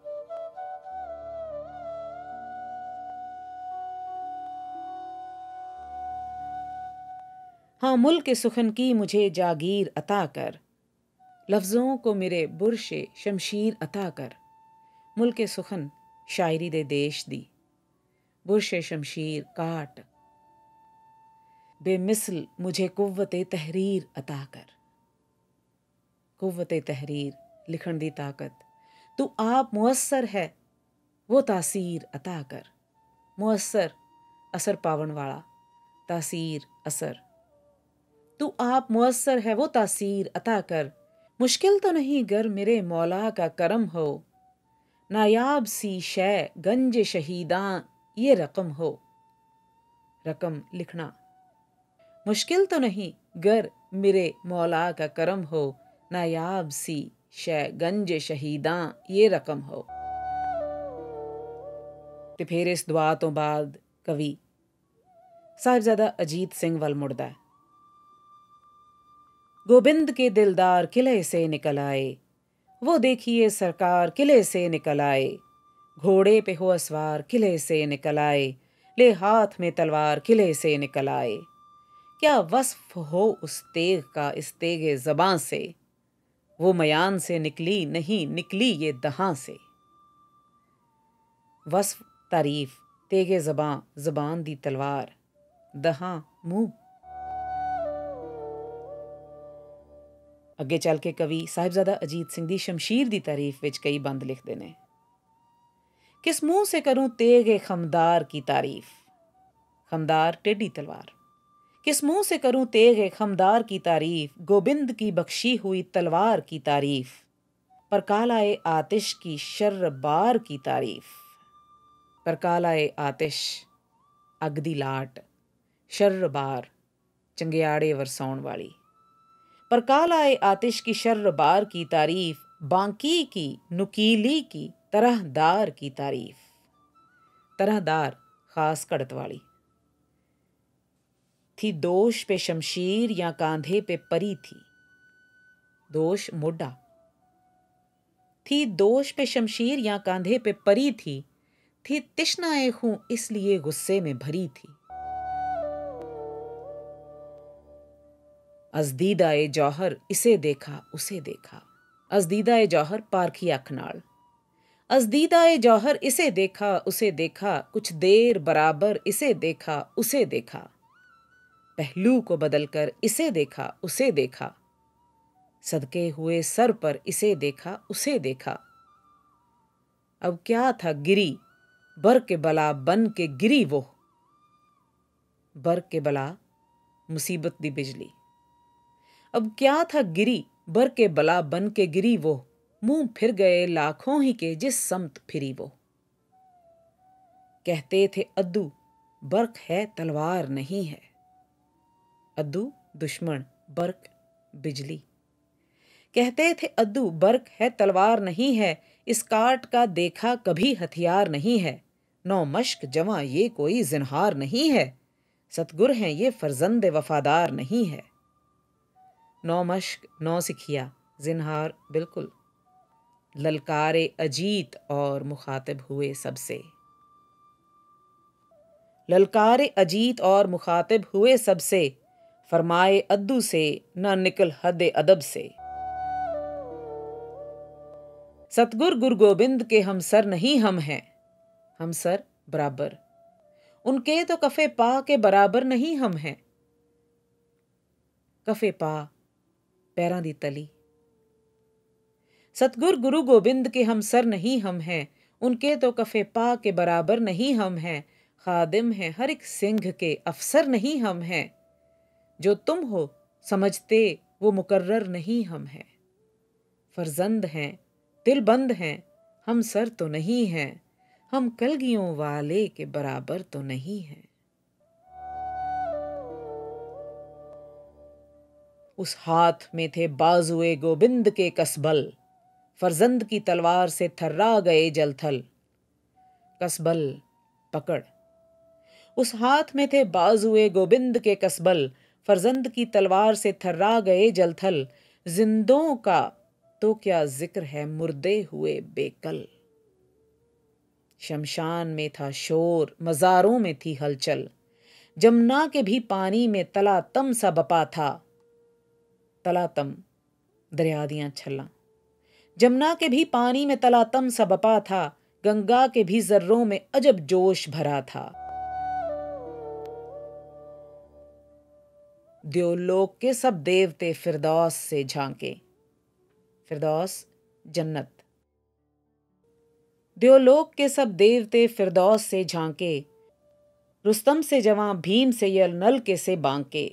हाँ मुल्क सुखन की मुझे जागीर अता कर, लफ्ज़ों को मेरे बुरशे शमशीर अता कर। मुल्क सुखन शायरी दे देश दी, बुरशे शमशीर काट। बेमिसल मुझे कुव्वते तहरीर अता कर। कुव्वते तहरीर लिखण दी ताकत। तू आप मुअस्सर है वो तासीर अता कर। मुअस्सर असर पावन वाला, तासीर असर। तू आप मुअस्सर है वो तासीर अता कर। मुश्किल तो नहीं गर मेरे मौला का करम हो, नायाब सी शै गंज शहीदां ये रकम हो। रकम लिखना। मुश्किल तो नहीं गर मेरे मौला का करम हो, नायाब सी शै गंज शहीदां ये रकम हो। ते फिर इस दुआ तो बाद कवि साहिबजादा अजीत सिंह वल मुड़दा है। गोबिंद के दिलदार किले से निकल आए, वो देखिए सरकार किले से निकल आए। घोड़े पे हो असवार किले से निकल आए, ले हाथ में तलवार किले से निकल आए। क्या वस्फ हो उस तेग का इस तेगे ज़बां से, वो मयान से निकली नहीं निकली ये दहां से। वस्फ तारीफ, तेगे ज़बां ज़बान दी तलवार, दहां मुंह। ਅੱਗੇ ਚੱਲ ਕੇ ਕਵੀ ਸਾਹਿਬਜ਼ਾਦਾ ਅਜੀਤ ਸਿੰਘ ਦੀ ਸ਼ਮਸ਼ੀਰ ਦੀ ਤਾਰੀਫ ਵਿੱਚ ਕਈ ਬੰਦ ਲਿਖਦੇ ਨੇ। ਕਿਸ ਮੂੰਹ ਸੇ ਕਰੂੰ ਤੇਗੇ ਖਮਦਾਰ ਕੀ ਤਾਰੀਫ। खमदार टेढ़ी तलवार। किस मुंह से करूं तेगे खमदार की तारीफ, गोबिंद की बख्शी हुई तलवार की तारीफ। पर कालाए आतिश की शर्रबार की तारीफ। पर कालाए आतिश अग दी लाट, शर्रबार चंगियाड़े वरसाउण वाली। पर कालाए आतिश की शर्रबार की तारीफ, बांकी की नुकीली की तरहदार की तारीफ। तरहदार खास कड़त वाली। थी दोष पे शमशीर या कांधे पे परी थी। दोष मोढ़ा। थी दोष पे शमशीर या कांधे पे परी थी, थी तिश्नाए खूं इसलिए गुस्से में भरी थी। अजदीदाए जौहर इसे देखा उसे देखा। अजदीदाए जौहर पारखी अख नाल। अजदीदाए जौहर इसे देखा उसे देखा, कुछ देर बराबर इसे देखा उसे देखा। पहलू को बदलकर इसे देखा उसे देखा, सदके हुए सर पर इसे देखा उसे देखा। अब क्या था गिरी बर के बला बन के गिरी वो। बर के बला मुसीबत दी बिजली। अब क्या था गिरी बर के बला बन के गिरी वो, मुंह फिर गए लाखों ही के जिस समत फिरी वो। कहते थे अद्दू बर्क है तलवार नहीं है। अद्दू दुश्मन, बर्क बिजली। कहते थे अद्दू बर्क है तलवार नहीं है, इस काट का देखा कभी हथियार नहीं है। नौ मश्क जवां ये कोई जिन्हार नहीं है, सतगुर हैं ये फर्जंद वफादार नहीं है। नौ मश्क नौ सिखिया, जिन्हार बिल्कुल। ललकारे अजीत और मुखातिब हुए सबसे। ललकारे अजीत और मुखातिब हुए सबसे, फरमाए अद्दू से न निकल हद अदब से। सतगुर गुरु गोबिंद के हम सर नहीं हम हैं, हम सर बराबर, उनके तो कफे पा के बराबर नहीं हम हैं। कफे पा पैरां दी तली। सतगुर गुरु गोबिंद के हम सर नहीं हम हैं, उनके तो कफे पा के बराबर नहीं हम हैं। खादिम हैं हर एक सिंह के, अफसर नहीं हम हैं। जो तुम हो समझते वो मुकर्रर नहीं हम हैं। फर्जंद हैं दिलबंद हैं, हम सर तो नहीं हैं, हम कलगियों वाले के बराबर तो नहीं हैं। उस हाथ में थे बाजुए गोबिंद के कसबल, फर्जंद की तलवार से थर्रा गए जलथल। कसबल पकड़। उस हाथ में थे बाजुए गोबिंद के कसबल, फर्जंद की तलवार से थर्रा गए जलथल। जिंदों का तो क्या जिक्र है मुर्दे हुए बेकल। शमशान में था शोर मज़ारों में थी हलचल, जमुना के भी पानी में तलातम सा बपा था। तलातम दरिया दियां छल्लां। जमुना के भी पानी में तलातम सा बपा था, गंगा के भी जर्रों में अजब जोश भरा था। द्योलोक के सब देवते फिरदौस से झांके। फिरदौस जन्नत। द्योलोक के सब देवते फिरदौस से झांके, रुस्तम से जवां भीम से यल नल के से बांके।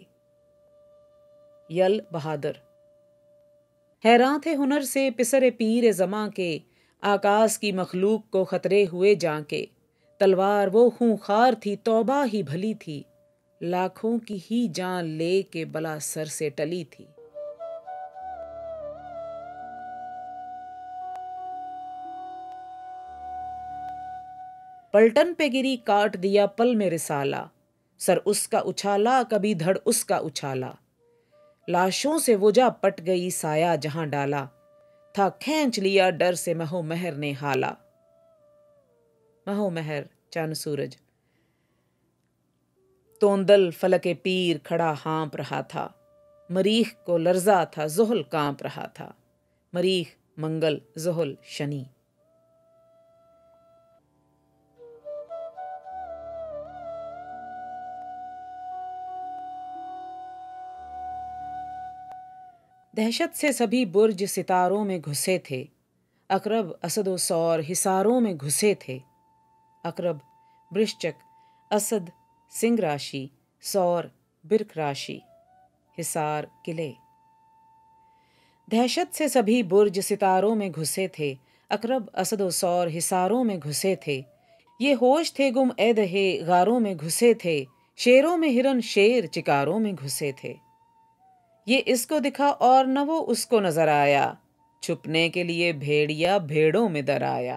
यल बहादुर। हैरान थे हुनर से पिसरे पीर जमा के, आकाश की मखलूक को खतरे हुए जांके। तलवार वो खूंखार थी तौबा ही भली थी, लाखों की ही जान ले के बला सर से टली थी। पलटन पे गिरी काट दिया पल में रिसाला, सर उसका उछाला कभी धड़ उसका उछाला। लाशों से वो जा पट गई साया जहां डाला, था खींच लिया डर से महो महर ने हाला। महो महर चांद सूरज। तोंदल फलके पीर खड़ा हाँप रहा था, मरीख को लर्जा था ज़ुहल कांप रहा था। मरीख मंगल ज़ुहल शनि। दहशत से सभी बुर्ज सितारों में घुसे थे, अकरब असद सौर हिसारों में घुसे थे। अकरब वृश्चिक, असद सिंह राशि, सौर बिर्क राशि, हिसार किले। दहशत से सभी बुर्ज सितारों में घुसे थे, अकरब असद सौर हिसारों में घुसे थे। ये होश थे गुम ए दहे गारों में घुसे थे, शेरों में हिरन शेर चिकारों में घुसे थे। ये इसको दिखा और न वो उसको नजर आया, छुपने के लिए भेड़िया भेड़ों में दर आया।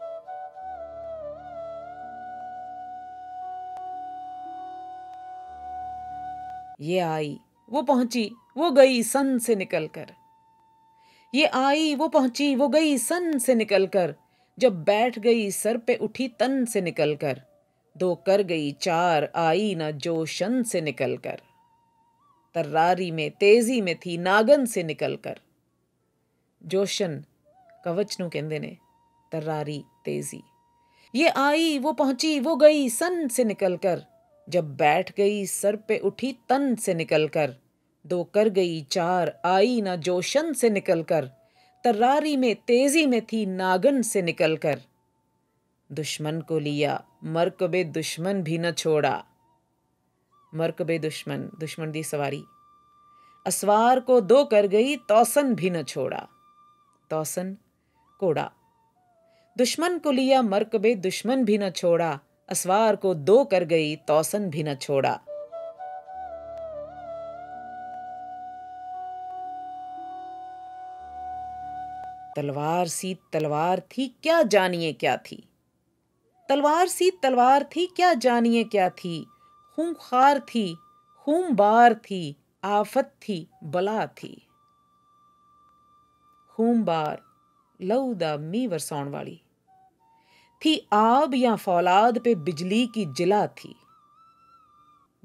ये आई वो पहुंची वो गई सन से निकलकर। ये आई वो पहुंची वो गई सन से निकलकर, जब बैठ गई सर पे उठी तन से निकलकर। दो कर गई चार आई न जोशन से निकलकर, तर्रारी में तेजी में थी नागन से निकलकर। जोशन कवच नूं कहंदे ने, तर्रारी तेजी। ये आई वो पहुंची वो गई सन से निकलकर, जब बैठ गई सर पे उठी तन से निकलकर। दो कर गई चार आई न जोशन से निकलकर, तर्रारी में तेजी में थी नागन से निकलकर। दुश्मन को लिया मरकबे दुश्मन भी न छोड़ा। मरकबे दुश्मन दुश्मन दी सवारी। असवार को दो कर गई तौसन भी न छोड़ा। तौसन कोड़ा। दुश्मन को लिया मरकबे दुश्मन भी न छोड़ा, असवार को दो कर गई तौसन भी न छोड़ा। तलवार सी तलवार थी क्या जानिए क्या थी। तलवार सी तलवार थी क्या जानिए क्या थी। खूंखार थी खूंबार थी, आफत थी बला थी। खूंबार लहू दा मींह वरसाउण वाली थी, आब या फौलाद पे बिजली की जिला थी।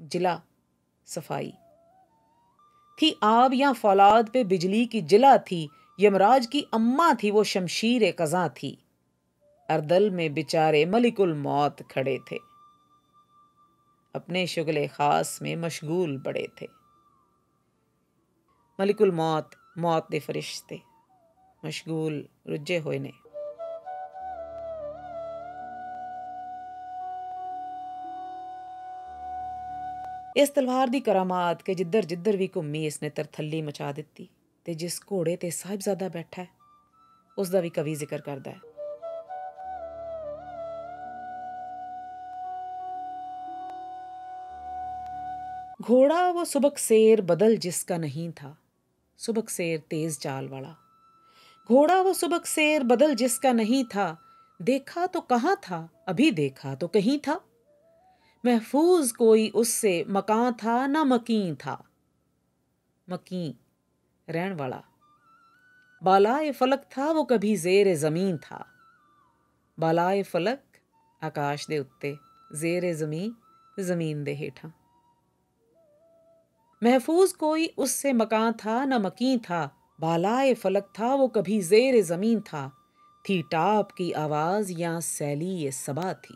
जिला सफाई थी, आब या फौलाद पे बिजली की जिला थी, यमराज की अम्मा थी वो शमशीर कज़ा थी। अर्दल में बेचारे मलिकुल मौत खड़े थे, अपने शुगले खास में मशगूल बड़े थे। मलिकुल मौत मौत दे फरिश्ते मशगूल रुझे होए ने। इस तलवार दी करामात के जिद्धर जिद्धर भी घूमी इसने तरथल्ली मचा दिती, ते जिस घोड़े ते साहिबजादा बैठा है उसका भी कवि जिक्र करता है। घोड़ा वो सुबक शेर बदल जिसका नहीं था, सुबक शेर तेज चाल वाला। घोड़ा वो सुबक शेर बदल जिसका नहीं था, देखा तो कहाँ था अभी देखा तो कहीं था। महफूज कोई उससे मकान था ना मकीन था, मकीन रहन वाला। बालाए फलक था वो कभी जेर जमीन था, बालाए फलक आकाश दे उत्ते, जेर जमीन जमीन दे हेठा। महफूज कोई उससे मकान था ना मकीन था, बालाए फलक था वो कभी जेर जमीन था। थी टाप की आवाज या सैली ये सबा थी,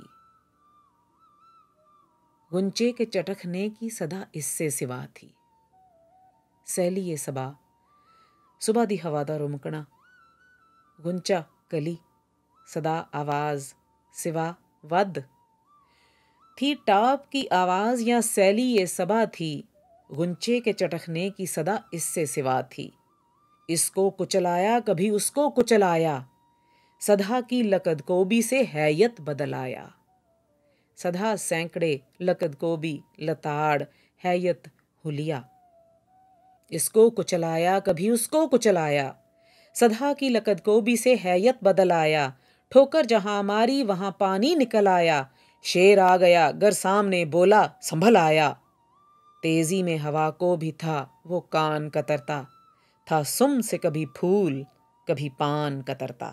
गुंचे के चटकने की सदा इससे सिवा थी। सैली ये सबा सुबह दी हवा दा रुमकना, गुंचा कली सदा आवाज सिवा वद। थी टाप की आवाज या सैली ये सबा थी, गुंचे के चटकने की सदा इससे सिवा थी। इसको कुचलाया कभी उसको कुचलाया, सदा की लकदकोबी से हैयत बदलाया। सदा सैकड़े लकदकोबी लताड़ हैयत हुलिया। इसको कुचलाया कभी उसको कुचलाया, सदा की लकदकोबी से हैयत बदलाया। ठोकर जहां मारी वहां पानी निकल आया, शेर आ गया गर सामने बोला संभल आया। तेजी में हवा को भी था वो कान कतरता, था सुम से कभी फूल कभी पान कतरता।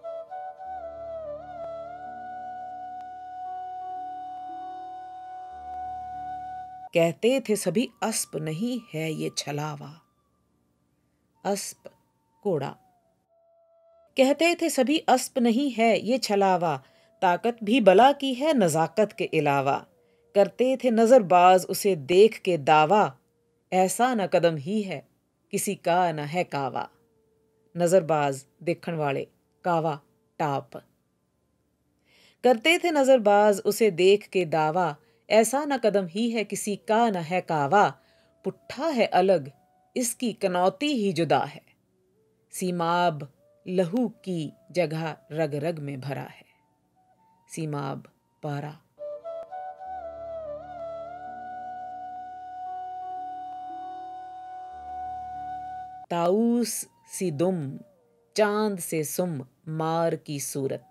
कहते थे सभी अस्प नहीं है ये छलावा, अस्प घोड़ा। कहते थे सभी अस्प नहीं है ये छलावा, ताकत भी बला की है नजाकत के अलावा। करते थे नजरबाज उसे देख के दावा, ऐसा न कदम ही है किसी का न है कावा। नजरबाज देखण वाले, कावा टाप। करते थे नजरबाज उसे देख के दावा, ऐसा न कदम ही है किसी का न है कावा। पुट्ठा है अलग इसकी कनौती ही जुदा है, सीमाब लहू की जगह रग रग में भरा है। सीमाब पारा। ताऊस सी दुम चांद से सुम मार की सूरत।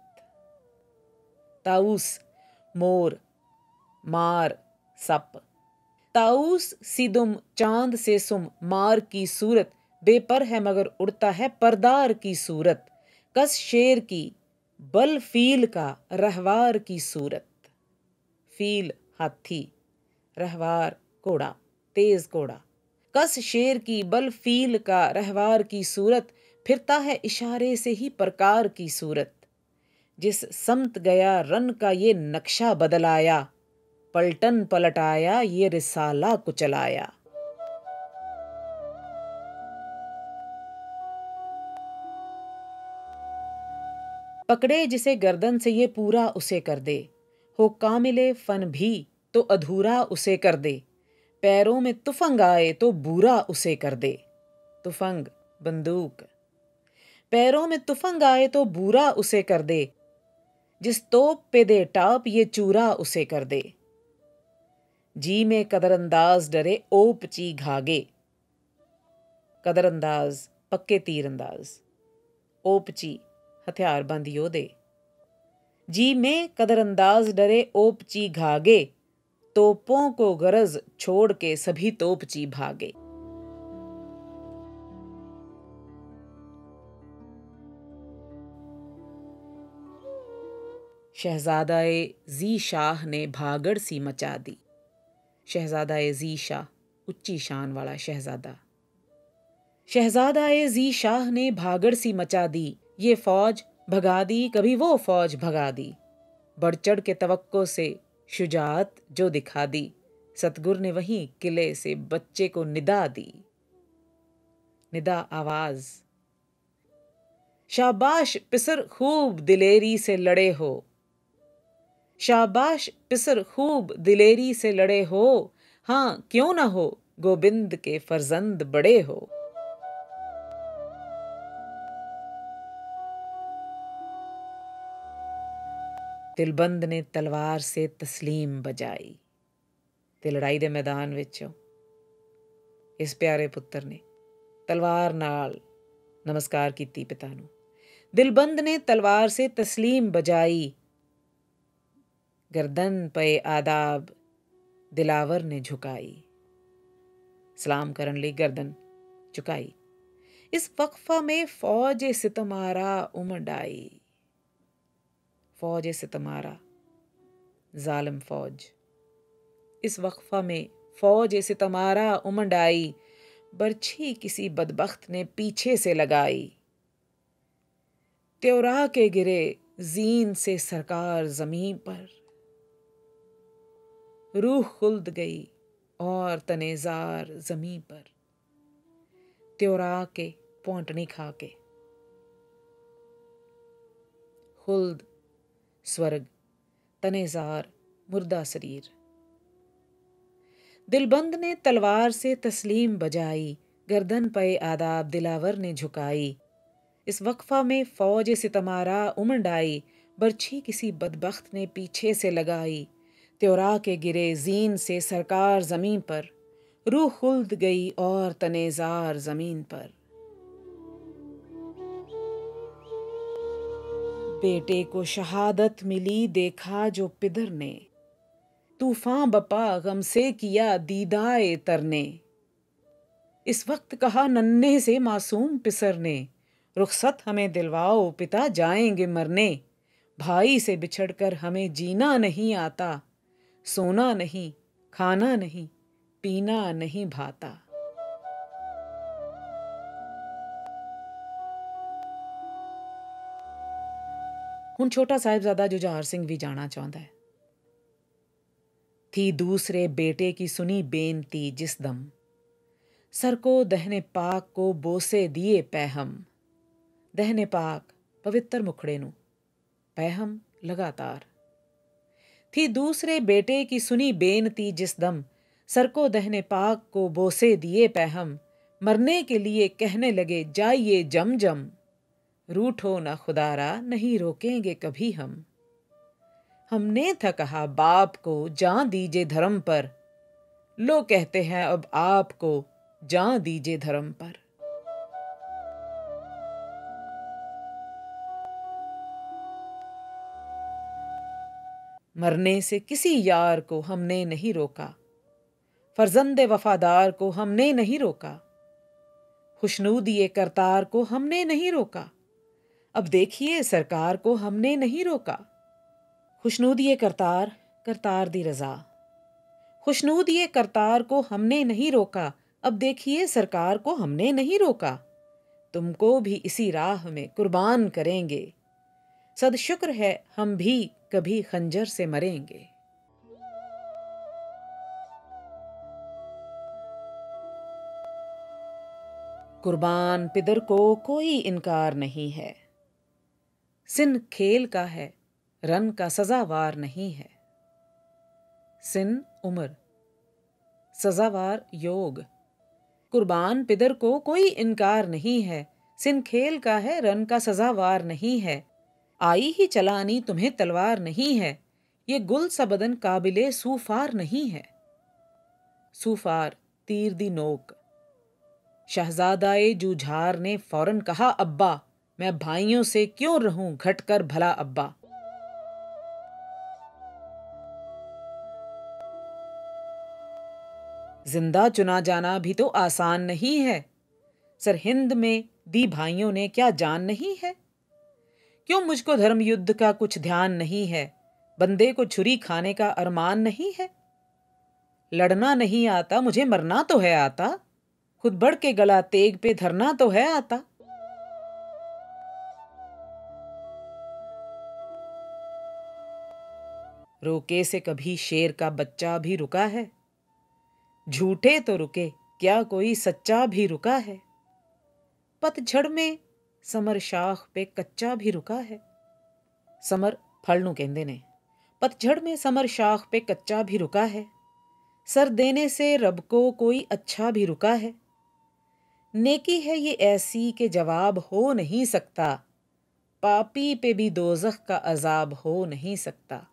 ताऊस मोर, मार सप। ताऊस सी दुम चांद से सुम मार की सूरत, बेपर है मगर उड़ता है परदार की सूरत। कस शेर की बल फील का रहवार की सूरत। फील हाथी, रहवार घोड़ा तेज घोड़ा। कस शेर की बल फील का रहवार की सूरत, फिरता है इशारे से ही प्रकार की सूरत। जिस समत गया रन का ये नक्शा बदलाया, पलटन पलटाया ये रिसाला कुचलाया। पकड़े जिसे गर्दन से ये पूरा उसे कर दे, हो कामिले फन भी तो अधूरा उसे कर दे। पैरों में तुफंग आए तो बूरा उसे कर दे। तुफंग बंदूक। पैरों में तुफंग आए तो बूरा उसे कर दे, जिस तोप पे दे टाप ये चूरा उसे कर दे। जी में कदरअंदाज डरे ओपची घागे। कदरअंदाज पक्के तीरअंदाज, ओपची हथियारबंद योधे। जी में कदरअंदाज डरे ओपची घागे, तोपों को गरज छोड़ के सभी तोपची भागे। शहजादाए जी शाह ने भागड़ सी मचा दी। शहजादा ए जी शाह, उच्ची शान वाला शहजादा। शहजादा ए जी शाह ने भागड़ सी मचा दी, ये फौज भगा दी, कभी वो फौज भगा दी। बढ़ चढ़ के तवक्को से शुजाअत जो दिखा दी, सतगुर ने वहीं किले से बच्चे को निदा दी। निदा आवाज, शाबाश पिसर खूब दिलेरी से लड़े हो, शाबाश पिसर खूब दिलेरी से लड़े हो, हाँ क्यों ना हो गोबिंद के फर्जंद बड़े हो। दिलबंद ने तलवार से तस्लीम बजाई। ते लड़ाई दे मैदान विचों इस प्यारे पुत्र ने तलवार नाल नमस्कार कीती पिता नूं। दिलबंद ने तलवार से तस्लीम बजाई, गर्दन पे आदाब दिलावर ने झुकाई। सलाम करन लई गर्दन झुकाई। इस वक्फा में फौज सितमारा उमड़ आई। फौज सितमारा, जालिम फौज। इस वक्फा में फौज सितमारा उमड़ आई, बरछी किसी बदबख्त ने पीछे से लगाई। त्योरा के गिरे जीन से सरकार जमीन पर, रूह खुल्द गई और तनेजार जमीन पर। त्योरा के पोंटनी खा के, खुल्द स्वर्ग, तनेजार मुर्दा शरीर। दिलबंद ने तलवार से तस्लीम बजाई, गर्दन पे आदाब दिलावर ने झुकाई। इस वक्फा में फौज सितमारा उमड़ आई, बरछी किसी बदबख्त ने पीछे से लगाई। त्योरा के गिरे जीन से सरकार जमीन पर, रूह खुल्द गई और तनेजार जमीन पर। बेटे को शहादत मिली देखा जो पिदर ने, तूफान बपा गम से किया दीदाए तरने। इस वक्त कहा नन्हे से मासूम पिसर ने, रुखसत हमें दिलवाओ पिता जाएंगे मरने। भाई से बिछड़कर हमें जीना नहीं आता, सोना नहीं खाना नहीं पीना नहीं भाता। हुण छोटा साहिबजादा जुझार सिंह भी जाना चाहता है। थी दूसरे बेटे की सुनी बेनती जिस दम, सर को दहने पाक को बोसे दिए पैहम। दहने पाक पवित्र मुखड़े नू, पैहम लगातार। थी दूसरे बेटे की सुनी बेनती जिस दम, सर को दहने पाक को बोसे दिए पैहम। मरने के लिए कहने लगे जाइए जम जम, रूठो ना खुदारा नहीं रोकेंगे कभी हम। हमने था कहा बाप को जान दीजिए धर्म पर, लो कहते हैं अब आपको जान दीजिए धर्म पर। मरने से किसी यार को हमने नहीं रोका, फर्जंदे वफादार को हमने नहीं रोका। खुशनूदिए करतार को हमने नहीं रोका, अब देखिए सरकार को हमने नहीं रोका। खुशनूदिए करतार, करतार दी रजा। खुशनूदिए करतार को हमने नहीं रोका, अब देखिए सरकार को हमने नहीं रोका। तुमको भी इसी राह में कुर्बान करेंगे, सद शुक्र है हम भी कभी खंजर से मरेंगे। कुर्बान पिदर को कोई इनकार नहीं है, सिन खेल का है रन का सजावार नहीं है। सिन उम्र, सजावार योग। कुर्बान पिदर को कोई इनकार नहीं है, सिन खेल का है रन का सजावार नहीं है। आई ही चलानी तुम्हें तलवार नहीं है, ये गुल सा बदन काबिले सूफार नहीं है। सूफार तीर दी नोक। शहजादाए जूझार ने फौरन कहा अब्बा, मैं भाइयों से क्यों रहूं घटकर भला अब्बा। जिंदा चुना जाना भी तो आसान नहीं है, सरहिंद में दी भाइयों ने क्या जान नहीं है। क्यों मुझको धर्म युद्ध का कुछ ध्यान नहीं है, बंदे को छुरी खाने का अरमान नहीं है। लड़ना नहीं आता, मुझे मरना तो है आता, खुद बढ़ के गला तेग पे धरना तो है आता। रोके से कभी शेर का बच्चा भी रुका है, झूठे तो रुके क्या कोई सच्चा भी रुका है। पतझड़ में समर शाख पे कच्चा भी रुका है। समर फल नूं कहंदे ने। पतझड़ में समर शाख पे कच्चा भी रुका है। सर देने से रब को कोई अच्छा भी रुका है। नेकी है ये ऐसी कि जवाब हो नहीं सकता, पापी पे भी दोज़ख का अजाब हो नहीं सकता।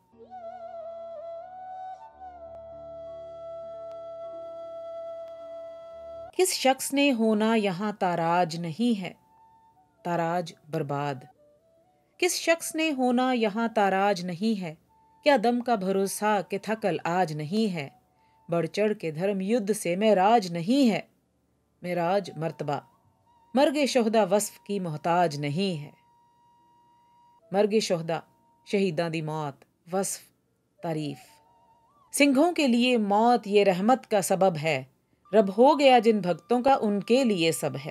किस शख्स ने होना यहाँ ताराज नहीं है, ताराज बर्बाद। किस शख्स ने होना यहाँ ताराज नहीं है, क्या दम का भरोसा कि थकल आज नहीं है। बढ़ चढ़ के धर्म युद्ध से मेराज नहीं है, मेराज मर्तबा मर्गे शोहदा वस्फ की मोहताज नहीं है। मर्गे शोहदा शहीदां दी मौत, वस्फ तारीफ। सिंहों के लिए मौत ये रहमत का सबब है, रब हो गया जिन भक्तों का उनके लिए सब है।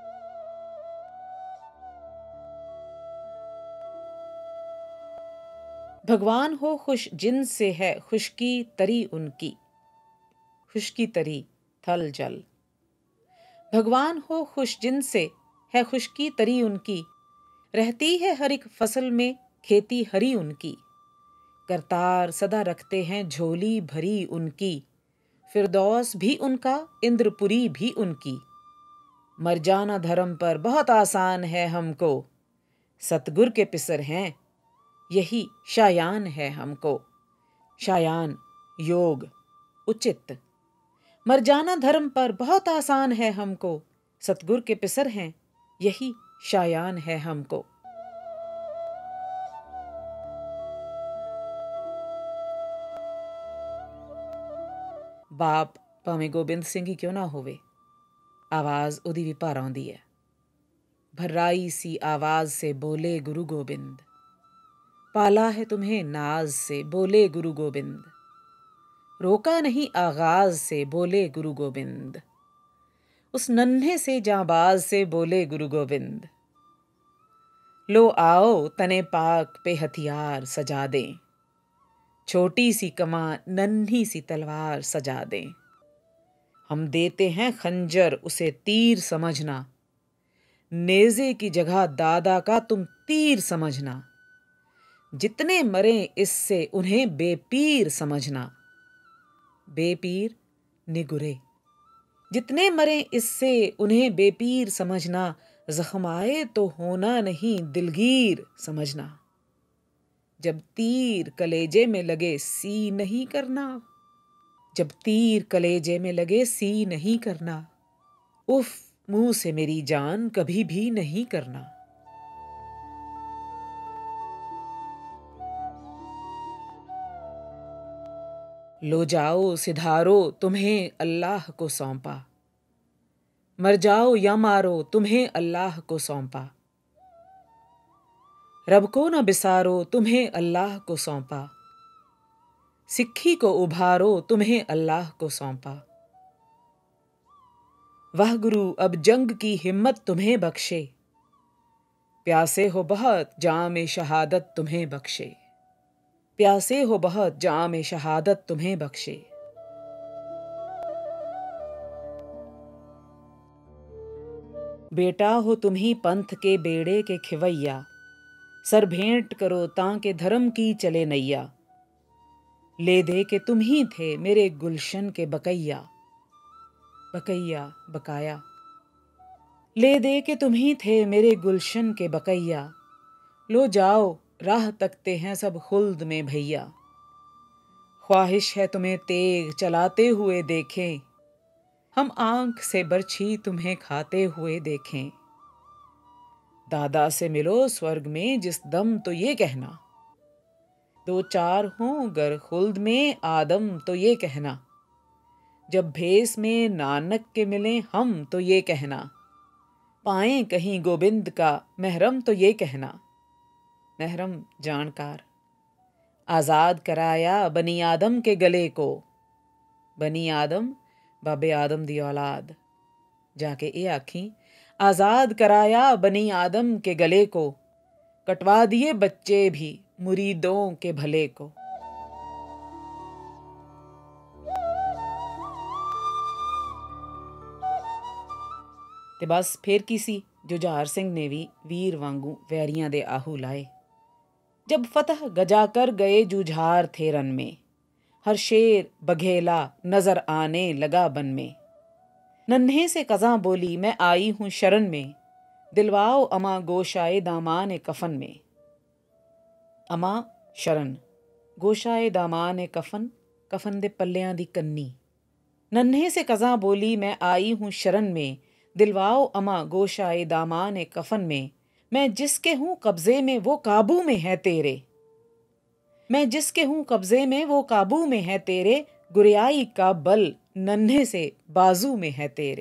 भगवान हो खुश जिनसे है खुशकी तरी उनकी, खुशकी तरी थल जल। भगवान हो खुश जिनसे है खुशकी तरी उनकी, रहती है हर एक फसल में खेती हरी उनकी। करतार सदा रखते हैं झोली भरी उनकी, फिरदौस भी उनका इंद्रपुरी भी उनकी। मर जाना धर्म पर बहुत आसान है हमको, सतगुर के पिसर हैं यही शायान है हमको। शायान योग उचित। मर जाना धर्म पर बहुत आसान है हमको, सतगुर के पिसर हैं यही शायान है हमको। बाप भावें गोबिंद सिंह ही क्यों ना होवे, आवाज़ उदी भी भार आउंदी है। भर्राई सी आवाज़ से बोले गुरु गोबिंद, पाला है तुम्हें नाज से बोले गुरु गोबिंद। रोका नहीं आगाज से बोले गुरु गोबिंद, उस नन्हे से जांबाज से बोले गुरु गोबिंद। लो आओ तने पाक पे हथियार सजा दें, छोटी सी कमान नन्ही सी तलवार सजा दें। हम देते हैं खंजर उसे तीर समझना, नेज़े की जगह दादा का तुम तीर समझना। जितने मरे इससे उन्हें बेपीर समझना, बेपीर निगुरे। जितने मरे इससे उन्हें बेपीर समझना, जख्माए तो होना नहीं दिलगीर समझना। जब तीर कलेजे में लगे सी नहीं करना, जब तीर कलेजे में लगे सी नहीं करना। उफ मुंह से मेरी जान कभी भी नहीं करना। लो जाओ सिधारो तुम्हें अल्लाह को सौंपा, मर जाओ या मारो तुम्हें अल्लाह को सौंपा। रब को न बिसारो तुम्हें अल्लाह को सौंपा, सिक्खी को उभारो तुम्हें अल्लाह को सौंपा। वह गुरु अब जंग की हिम्मत तुम्हें बख्शे, प्यासे हो बहुत जाम शहादत तुम्हें बख्शे। प्यासे हो बहुत जाम शहादत तुम्हें बख्शे। बेटा हो तुम ही पंथ के बेड़े के खिवैया, सर भेंट करो तांके धर्म की चले नैया। ले दे के तुम ही थे मेरे गुलशन के बकैया, बकैया बकाया। ले दे के तुम ही थे मेरे गुलशन के बकैया। लो जाओ राह तकते हैं सब खुल्द में भैया। ख्वाहिश है तुम्हें तेग चलाते हुए देखें, हम आंख से बरछी तुम्हें खाते हुए देखें। दादा से मिलो स्वर्ग में जिस दम तो ये कहना, दो चार हों गर खुल्द में आदम तो ये कहना। जब भेस में नानक के मिलें हम तो ये कहना, पाएं कहीं गोबिंद का महरम तो ये कहना। महरम जानकार। आज़ाद कराया बनी आदम के गले को, बनी आदम बाबे आदम दी औलाद। जाके ये आखी आज़ाद कराया बनी आदम के गले को, कटवा दिए बच्चे भी मुरीदों के भले को। ते बस फिर की सी जुझार सिंह ने भी वीर वांगू वैरियां दे आहू लाए। जब फतह गजा कर गए जुझार थे रन में, हर शेर बघेला नजर आने लगा बन में। नन्हे से कज़ां बोली मैं आई हूँ शरण में, दिलवाओ अमा गोशाए दामान कफन में। अमा शरण, गोशाए दामान कफन, कफन दे पल्लियां दी कन्नी। नन्हे से कज़ां बोली मैं आई हूँ शरण में, दिलवाओ अमा गोशाए दामान कफन में। मैं जिसके हूँ कब्जे में वो काबू में है तेरे, मैं जिसके हूँ कब्जे में वो काबू में है तेरे। गुरियाई का बल नन्हे से बाजू में है तेरे।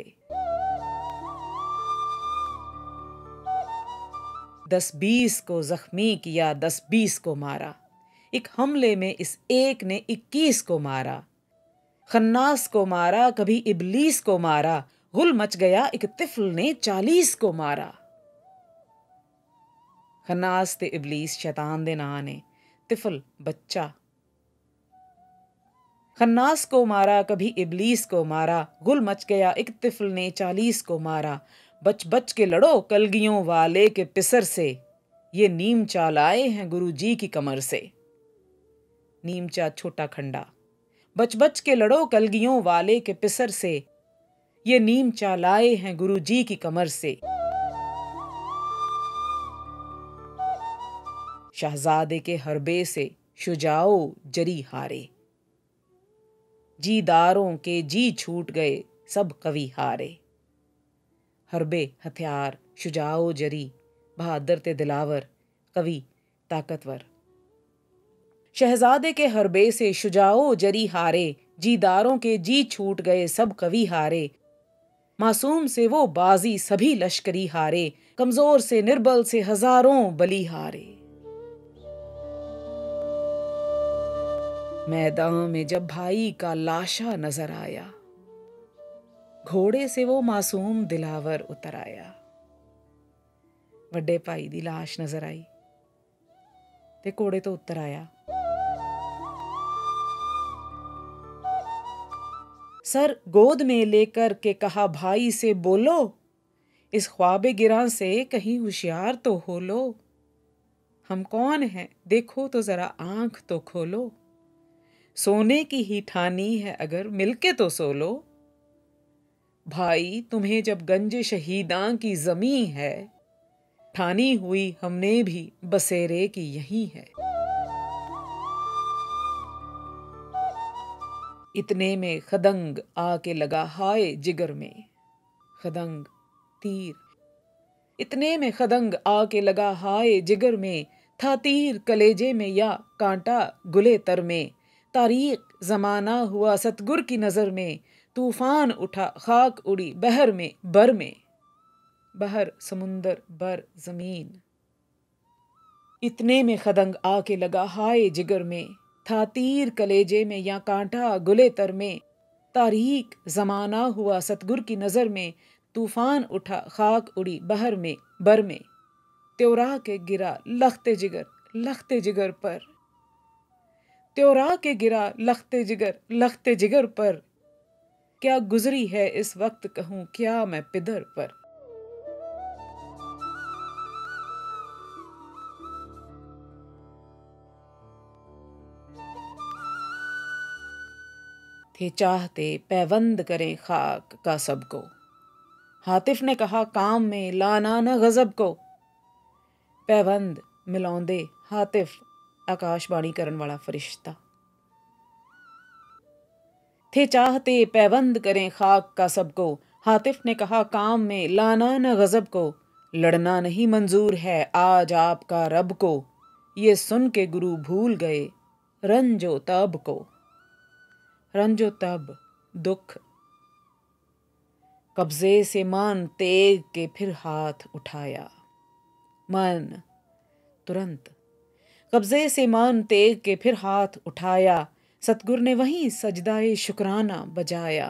दस बीस को जख्मी किया दस बीस को मारा, एक हमले में इस एक ने इक्कीस को मारा। खन्नास को मारा कभी इबलीस को मारा, गुल मच गया एक तिफल ने चालीस को मारा। खन्नास ते इबलीस शैतान दे नां ने, तिफल बच्चा। खन्नास को मारा कभी इबलीस को मारा, गुल मच गया एक तिफल ने चालीस को मारा। बच बच के लड़ो कलगियों वाले के पिसर से, ये नीम चा लाए हैं गुरु जी की कमर से। नीम चा छोटा खंडा। बच बच के लड़ो कलगियों वाले के पिसर से, ये नीम चा लाए हैं गुरु जी की कमर से। शहजादे के हरबे से शुजाओ जरी हारे, जीदारों के जी छूट गए सब कवि हारे। हरबे हथियार, शुजाओ जरी, बहादुर ते दिलावर, कवि ताकतवर। शहजादे के हरबे से शुजाओ जरी हारे, जीदारों के जी छूट गए सब कवि हारे। मासूम से वो बाजी सभी लश्करी हारे, कमजोर से निर्बल से हजारों बली हारे। मैदान में जब भाई का लाशा नजर आया, घोड़े से वो मासूम दिलावर उतर आया। वड्डे भाई दी लाश नजर आई ते घोड़े तो उतर आया। सर गोद में लेकर के कहा भाई से बोलो, इस ख्वाबे गिरां से कहीं होशियार तो हो लो। हम कौन हैं देखो तो जरा आंख तो खोलो, सोने की ही ठानी है अगर मिलके तो सो लो। भाई तुम्हें जब गंज शहीदां की जमी है, ठानी हुई हमने भी बसेरे की यही है। इतने में खदंग आके लगा हाय जिगर में, खदंग तीर। इतने में खदंग आके लगा हाय जिगर में, था तीर कलेजे में या कांटा गुले तर में। तारीख जमाना हुआ सतगुर की नजर में, तूफान उठा खाक उड़ी बहर में बर में। बहर समुंदर बर जमीन। इतने में खदंग आके लगा हाय जिगर में, था तीर कलेजे में या कांटा गुले तर में। तारीख जमाना हुआ सतगुर की नजर में, तूफान उठा खाक उड़ी बहर में बर में। त्योरा के गिरा लखते जिगर लखते जिगर पर, त्योरा के गिरा लखते जिगर लखते जिगर पर। क्या गुजरी है इस वक्त कहूं क्या मैं पिदर पर। थे चाहते पैवंद करें खाक का सबको, हातिफ ने कहा काम में लाना न गजब को। पैवंद मिलाਉਂਦੇ हातिफ आकाशवाणी करन वाला फरिश्ता। थे चाहते पैवंद करें खाक का सबको, हातिफ ने कहा काम में लाना न गजब को। लड़ना नहीं मंजूर है आज आपका रब को, ये सुन के गुरु भूल गए रंजो तब को। रंजो तब दुख। कब्जे से मान तेग के फिर हाथ उठाया, मन तुरंत। कब्जे से मान तेग के फिर हाथ उठाया, सतगुर ने वहीं सजदाए शुक्राना बजाया।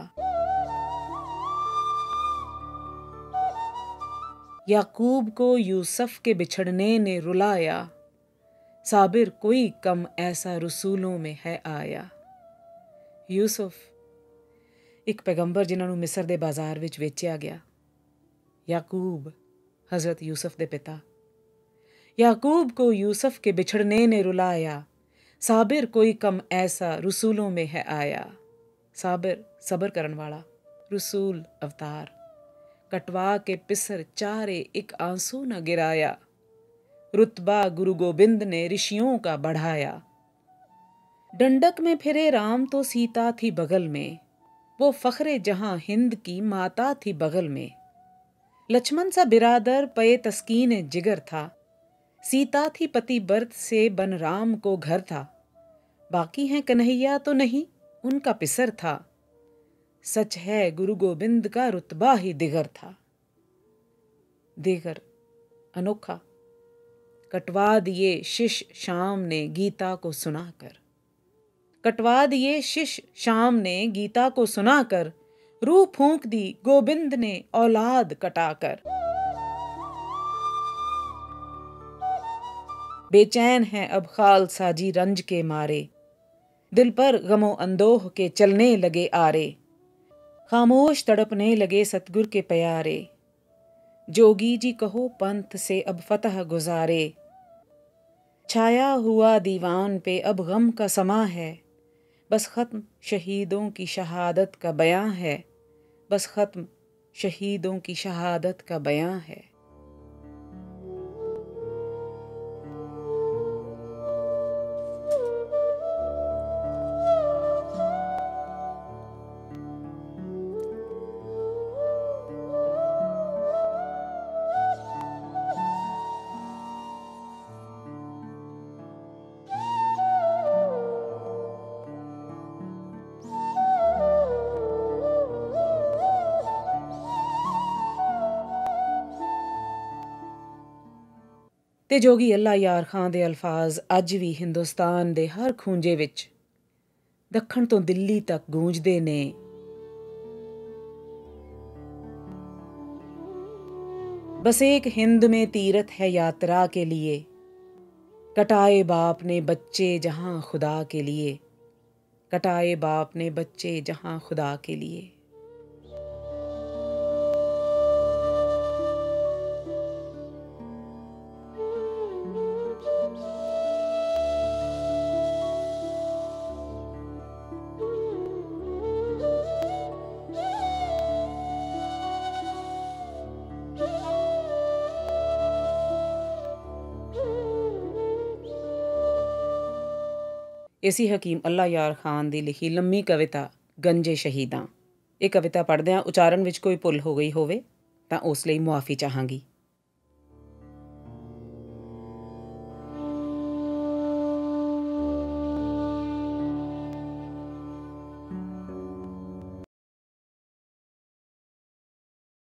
याकूब को यूसुफ के बिछड़ने ने रुलाया, साबिर कोई कम ऐसा रसूलों में है आया। यूसुफ एक पैगंबर जिन्हां नूं मिस्र दे बाजार विच वेचिया गया। याकूब हज़रत यूसुफ दे पिता। याकूब को यूसुफ के बिछड़ने ने रुलाया, साबिर कोई कम ऐसा रसूलों में है आया। साबिर सबर करन वाला, रसूल अवतार। कटवा के पिसर चारे एक आंसू न गिराया, रुतबा गुरु गोबिंद ने ऋषियों का बढ़ाया। डंडक में फिरे राम तो सीता थी बगल में, वो फखरे जहां हिंद की माता थी बगल में। लक्ष्मण सा बिरादर पे तस्कीन जिगर था, सीता थी पति बर्त से बन राम को घर था। बाकी हैं कन्हैया तो नहीं, उनका पिसर था। सच है गुरु गोबिंद का रुतबा ही दिगर था। दिगर अनोखा। कटवा दिए शिष शाम ने गीता को सुनाकर, कटवा दिए शिष शाम ने गीता को सुनाकर, रूह फूंक दी गोबिंद ने औलाद कटाकर। बेचैन है अब खाल साजी रंज के मारे, दिल पर गमो अंदोह के चलने लगे आरे। खामोश तड़पने लगे सतगुर के प्यारे, जोगी जी कहो पंथ से अब फतह गुजारे। छाया हुआ दीवान पे अब गम का समा है, बस ख़त्म शहीदों की शहादत का बयां है, बस ख़त्म शहीदों की शहादत का बयां है। ਤੇ ਜੋਗੀ ਅੱਲਾ ਯਾਰ ਖਾਂ ਦੇ ਅਲਫਾਜ਼ ਅੱਜ ਵੀ ਹਿੰਦੁਸਤਾਨ ਦੇ ਹਰ ਖੂੰਜੇ ਵਿੱਚ ਦੱਖਣ ਤੋਂ ਦਿੱਲੀ ਤੱਕ ਗੂੰਜਦੇ ਨੇ। बस एक हिंद में तीरथ है यात्रा के लिए, कटाए बाप ने बच्चे जहां खुदा के लिए, कटाए बाप ने बच्चे जहां खुदा के लिए। ਇਸੀ ਹਕੀਮ ਅੱਲਾ ਯਾਰ ਖਾਨ ਦੀ ਲਿਖੀ ਲੰਮੀ ਕਵਿਤਾ ਗੰਜੇ ਸ਼ਹੀਦਾਂ। ਇਹ ਕਵਿਤਾ ਪੜ੍ਹਦਿਆਂ ਉਚਾਰਨ ਵਿੱਚ ਕੋਈ ਭੁੱਲ ਹੋ ਗਈ ਹੋਵੇ ਤਾਂ ਉਸ ਲਈ ਮੁਆਫੀ ਚਾਹਾਂਗੀ।